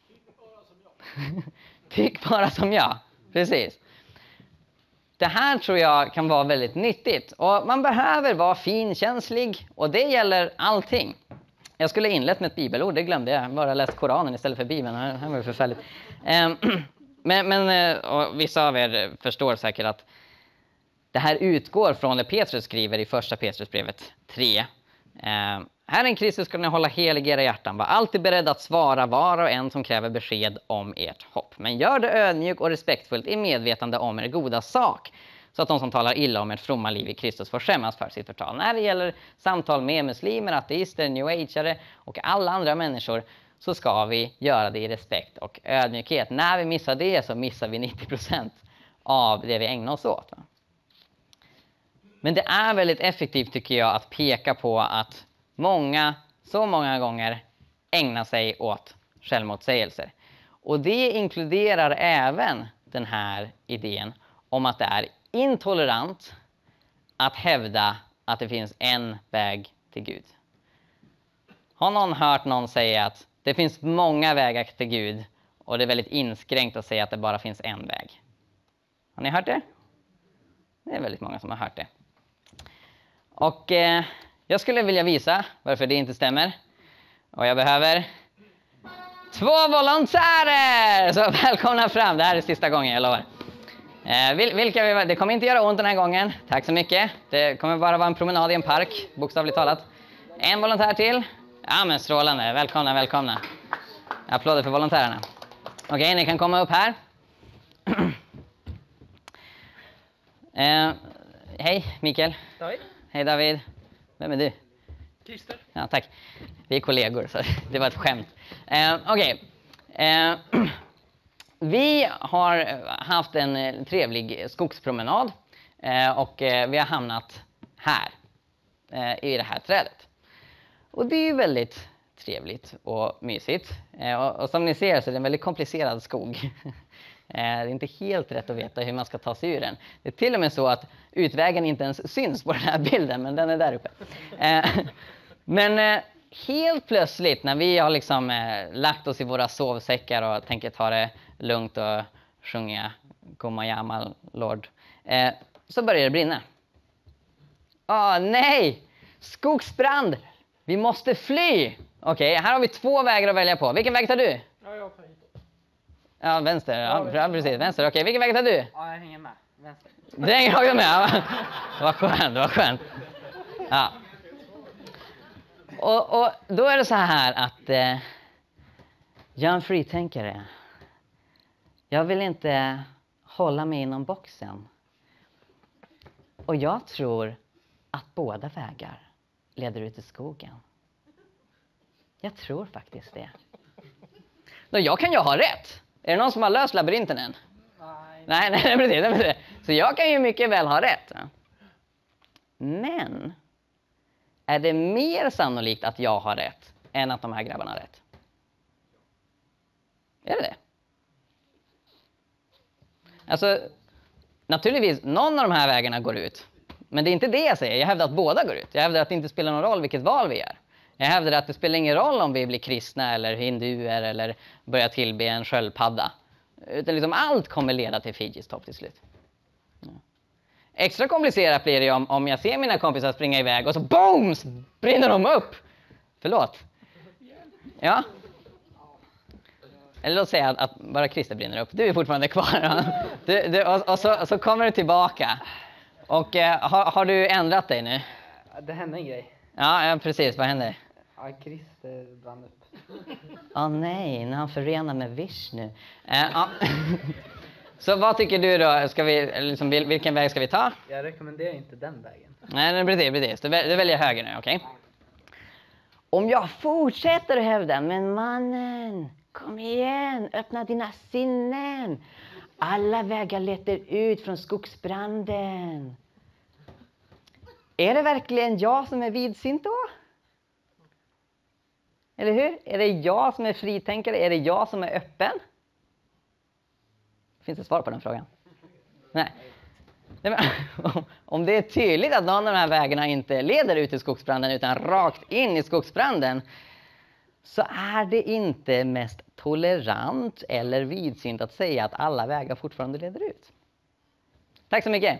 Tyck bara som jag. Precis. Det här tror jag kan vara väldigt nyttigt. Och man behöver vara finkänslig. Och det gäller allting. Jag skulle inlett med ett bibelord, det glömde jag. Bara läst Koranen istället för Bibeln. Det här var förfärligt. Men, men och vissa av er förstår säkert att det här utgår från det Petrus skriver i första Petrusbrevet tre. Herren Kristus ska ni hålla helig era hjärtan. Var alltid beredd att svara var och en som kräver besked om ert hopp. Men gör det ödmjuk och respektfullt i medvetande om er goda sak. Så att de som talar illa om ert fromma liv i Kristus får skämmas för sitt förtal. När det gäller samtal med muslimer, ateister, new ageare och alla andra människor så ska vi göra det i respekt och ödmjukhet. När vi missar det så missar vi nittio procent av det vi ägnar oss åt. Men det är väldigt effektivt tycker jag att peka på att många, så många gånger ägnar sig åt självmotsägelser. Och det inkluderar även den här idén om att det är intolerant att hävda att det finns en väg till Gud. Har någon hört någon säga att det finns många vägar till Gud och det är väldigt inskränkt att säga att det bara finns en väg? Har ni hört det? Det är väldigt många som har hört det. Och eh, jag skulle vilja visa varför det inte stämmer. Och jag behöver två volontärer! Så välkomna fram, det här är sista gången, jag lovar. Eh, vilka vi, det kommer inte göra ont den här gången, tack så mycket. Det kommer bara vara en promenad i en park, bokstavligt talat. En volontär till. Ja men strålande, välkomna, välkomna. Applåder för volontärerna. Okej, okay, ni kan komma upp här. eh, hej Mikael. David. Hej David. Vem är du? Christer. Ja, tack. Vi är kollegor, så det var ett skämt. Eh, Okej. Okay. Eh, vi har haft en trevlig skogspromenad eh, och eh, vi har hamnat här eh, i det här trädet. Och det är ju väldigt trevligt och mysigt. Eh, och, och som ni ser så är det en väldigt komplicerad skog. eh, det är inte helt rätt att veta hur man ska ta sig ur den. Det är till och med så att utvägen inte ens syns på den här bilden, men den är där uppe. Eh, men eh, helt plötsligt när vi har liksom eh, lagt oss i våra sovsäckar och tänker ta det lugnt och sjunga Komma Lord, eh, så börjar det brinna. Åh nej! Skogsbrand! Vi måste fly! Okej, okay, här har vi två vägar att välja på. Vilken väg tar du? Ja, jag tar hit. Ja, vänster. Ja, ja precis. Vänster. Okej, okay, vilken väg tar du? Ja, jag hänger med. Vänster. Du hänger också med. Vad skönt, vad skönt. Ja. Och, och då är det så här att eh, jag är en fritänkare. Jag vill inte hålla mig inom boxen. Och jag tror att båda vägar leder ut i skogen. Jag tror faktiskt det. Då jag kan ju ha rätt. Är det någon som har löst labyrinten än? Nej. Nej, nej, nej, precis, nej, precis. Så jag kan ju mycket väl ha rätt. Men är det mer sannolikt att jag har rätt än att de här grabbarna har rätt? Är det det? Alltså, naturligtvis, någon av de här vägarna går ut. Men det är inte det jag säger. Jag hävdar att båda går ut. Jag hävdar att det inte spelar någon roll vilket val vi gör. Jag hävdar att det spelar ingen roll om vi blir kristna eller hinduer eller börjar tillbe en sköldpadda. Utan liksom allt kommer leda till Fijis topp till slut. Ja. Extra komplicerat blir det om, om jag ser mina kompisar springa iväg och så boom! Brinner de upp. Förlåt. Ja. Eller låt säga att, att bara Christer brinner upp. Du är fortfarande kvar. Ja. Du, du, och och så, så kommer du tillbaka. Och eh, har, har du ändrat dig nu? Det hände en grej. Ja, ja precis. Vad händer? Ja, Christer brann upp. Åh oh, nej, när han förenar med Vishnu. Eh, ja. Så vad tycker du då? Ska vi, liksom, vilken väg ska vi ta? Jag rekommenderar inte den vägen. Nej, nej precis, precis. Du, väl, du väljer höger nu, okej? Okay? Om jag fortsätter att hävda, men mannen, kom igen, öppna dina sinnen. Alla vägar leder ut från skogsbranden. Är det verkligen jag som är vidsint då? Eller hur? Är det jag som är fritänkare? Är det jag som är öppen? Finns det svar på den frågan? Nej. Om det är tydligt att någon av de här vägarna inte leder ut i skogsbranden utan rakt in i skogsbranden, så är det inte mest tolerant eller vidsint att säga att alla vägar fortfarande leder ut. Tack så mycket.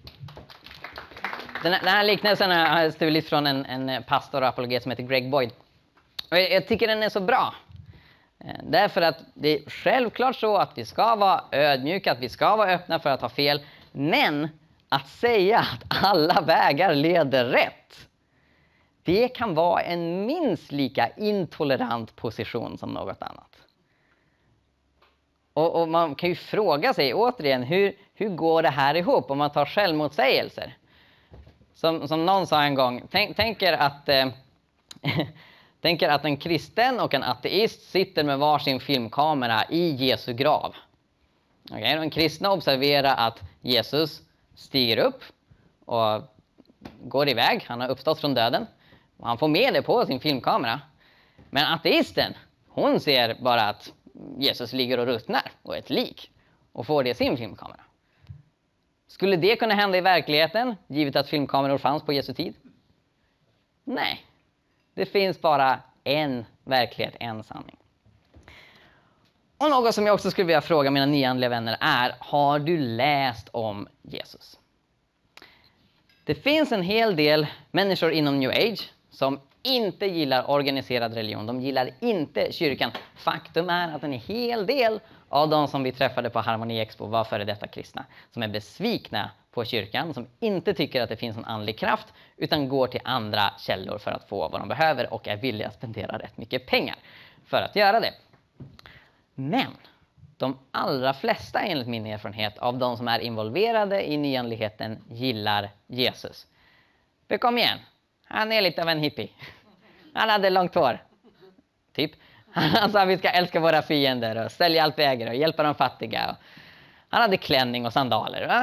Den här, den här liknelsen har stulits från en, en pastor och apologet som heter Greg Boyd. Och jag, jag tycker den är så bra. Därför att det är självklart så att vi ska vara ödmjuka, att vi ska vara öppna för att ha fel. Men att säga att alla vägar leder rätt, det kan vara en minst lika intolerant position som något annat. Och, och man kan ju fråga sig återigen, hur, hur går det här ihop om man tar självmotsägelser? Som, som någon sa en gång, tänk, tänker att... Eh, Tänker att en kristen och en ateist sitter med varsin filmkamera i Jesu grav. Okay, en kristna observerar att Jesus stiger upp och går iväg, han har uppstått från döden. Och han får med det på sin filmkamera. Men ateisten, hon ser bara att Jesus ligger och ruttnar och är ett lik. Och får det i sin filmkamera. Skulle det kunna hända i verkligheten, givet att filmkameror fanns på Jesu tid? Nej. Det finns bara en verklighet, en sanning. Och något som jag också skulle vilja fråga mina nyandliga vänner är, har du läst om Jesus? Det finns en hel del människor inom New Age som inte gillar organiserad religion. De gillar inte kyrkan. Faktum är att en hel del av de som vi träffade på Harmoni Expo var före detta kristna. Som är besvikna på kyrkan. Som inte tycker att det finns en andlig kraft. Utan går till andra källor för att få vad de behöver. Och är villiga att spendera rätt mycket pengar för att göra det. Men de allra flesta, enligt min erfarenhet, av de som är involverade i nyandligheten gillar Jesus. För kom igen, han är lite av en hippie. Han hade långt hår. Typ. Han sa att vi ska älska våra fiender och sälja allt vi äger och hjälpa de fattiga. Han hade klänning och sandaler. Va?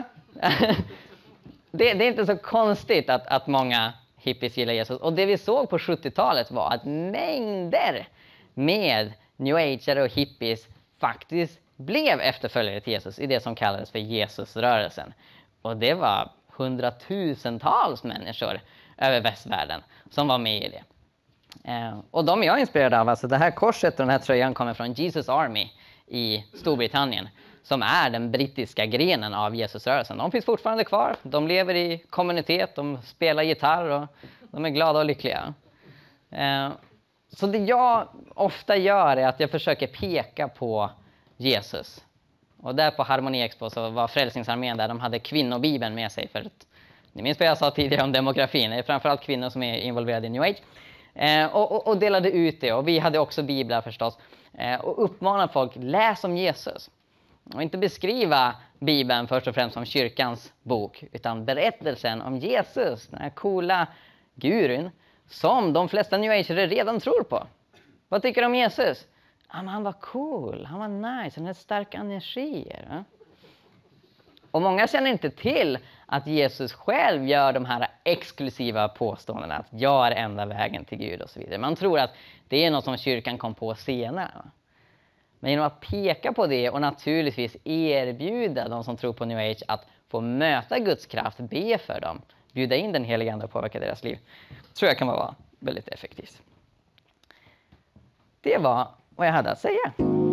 det, det är inte så konstigt att, att många hippies gillar Jesus. Och det vi såg på sjuttiotalet var att mängder med New Ageare och hippies faktiskt blev efterföljare till Jesus i det som kallades för Jesusrörelsen. Och det var hundratusentals människor över västvärlden som var med i det. Eh, och de jag är inspirerad av, alltså det här korset och den här tröjan kommer från Jesus Army i Storbritannien, som är den brittiska grenen av Jesusrörelsen. De finns fortfarande kvar, de lever i kommunitet, de spelar gitarr och de är glada och lyckliga. Eh, så det jag ofta gör är att jag försöker peka på Jesus. Och där på Harmoni Expo så var Frälsningsarmén där, de hade kvinnobibeln med sig. För att, ni minns vad jag sa tidigare om demografin, det är framförallt kvinnor som är involverade i New Age. Eh, och, och, och delade ut det, och vi hade också biblar förstås. Eh, och uppmanade folk, läs om Jesus. Och inte beskriva Bibeln först och främst som kyrkans bok, utan berättelsen om Jesus, den här coola gurun som de flesta New Age redan tror på. Vad tycker du om Jesus? Ja, men han var cool, han var nice, han hade starka energier. Va? Och många känner inte till att Jesus själv gör de här exklusiva påståendena, att jag är enda vägen till Gud och så vidare. Man tror att det är något som kyrkan kom på senare. Va? Men genom att peka på det och naturligtvis erbjuda de som tror på New Age att få möta Guds kraft, be för dem, bjuda in den heliga ande och påverka deras liv, tror jag kan vara väldigt effektivt. Det var vad jag hade att säga.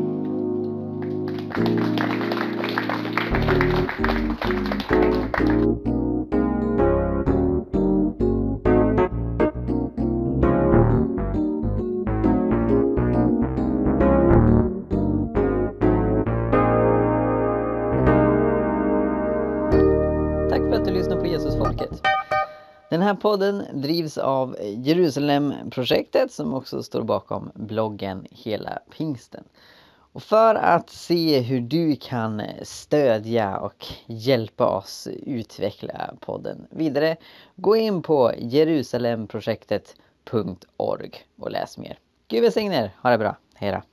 Tack för att du lyssnar på Jesusfolket. Den här podden drivs av Jerusalem-projektet som också står bakom bloggen Hela Pingsten. Och för att se hur du kan stödja och hjälpa oss utveckla podden vidare, gå in på jerusalemprojektet punkt org och läs mer. Gud välsigne er, ha det bra, hej då!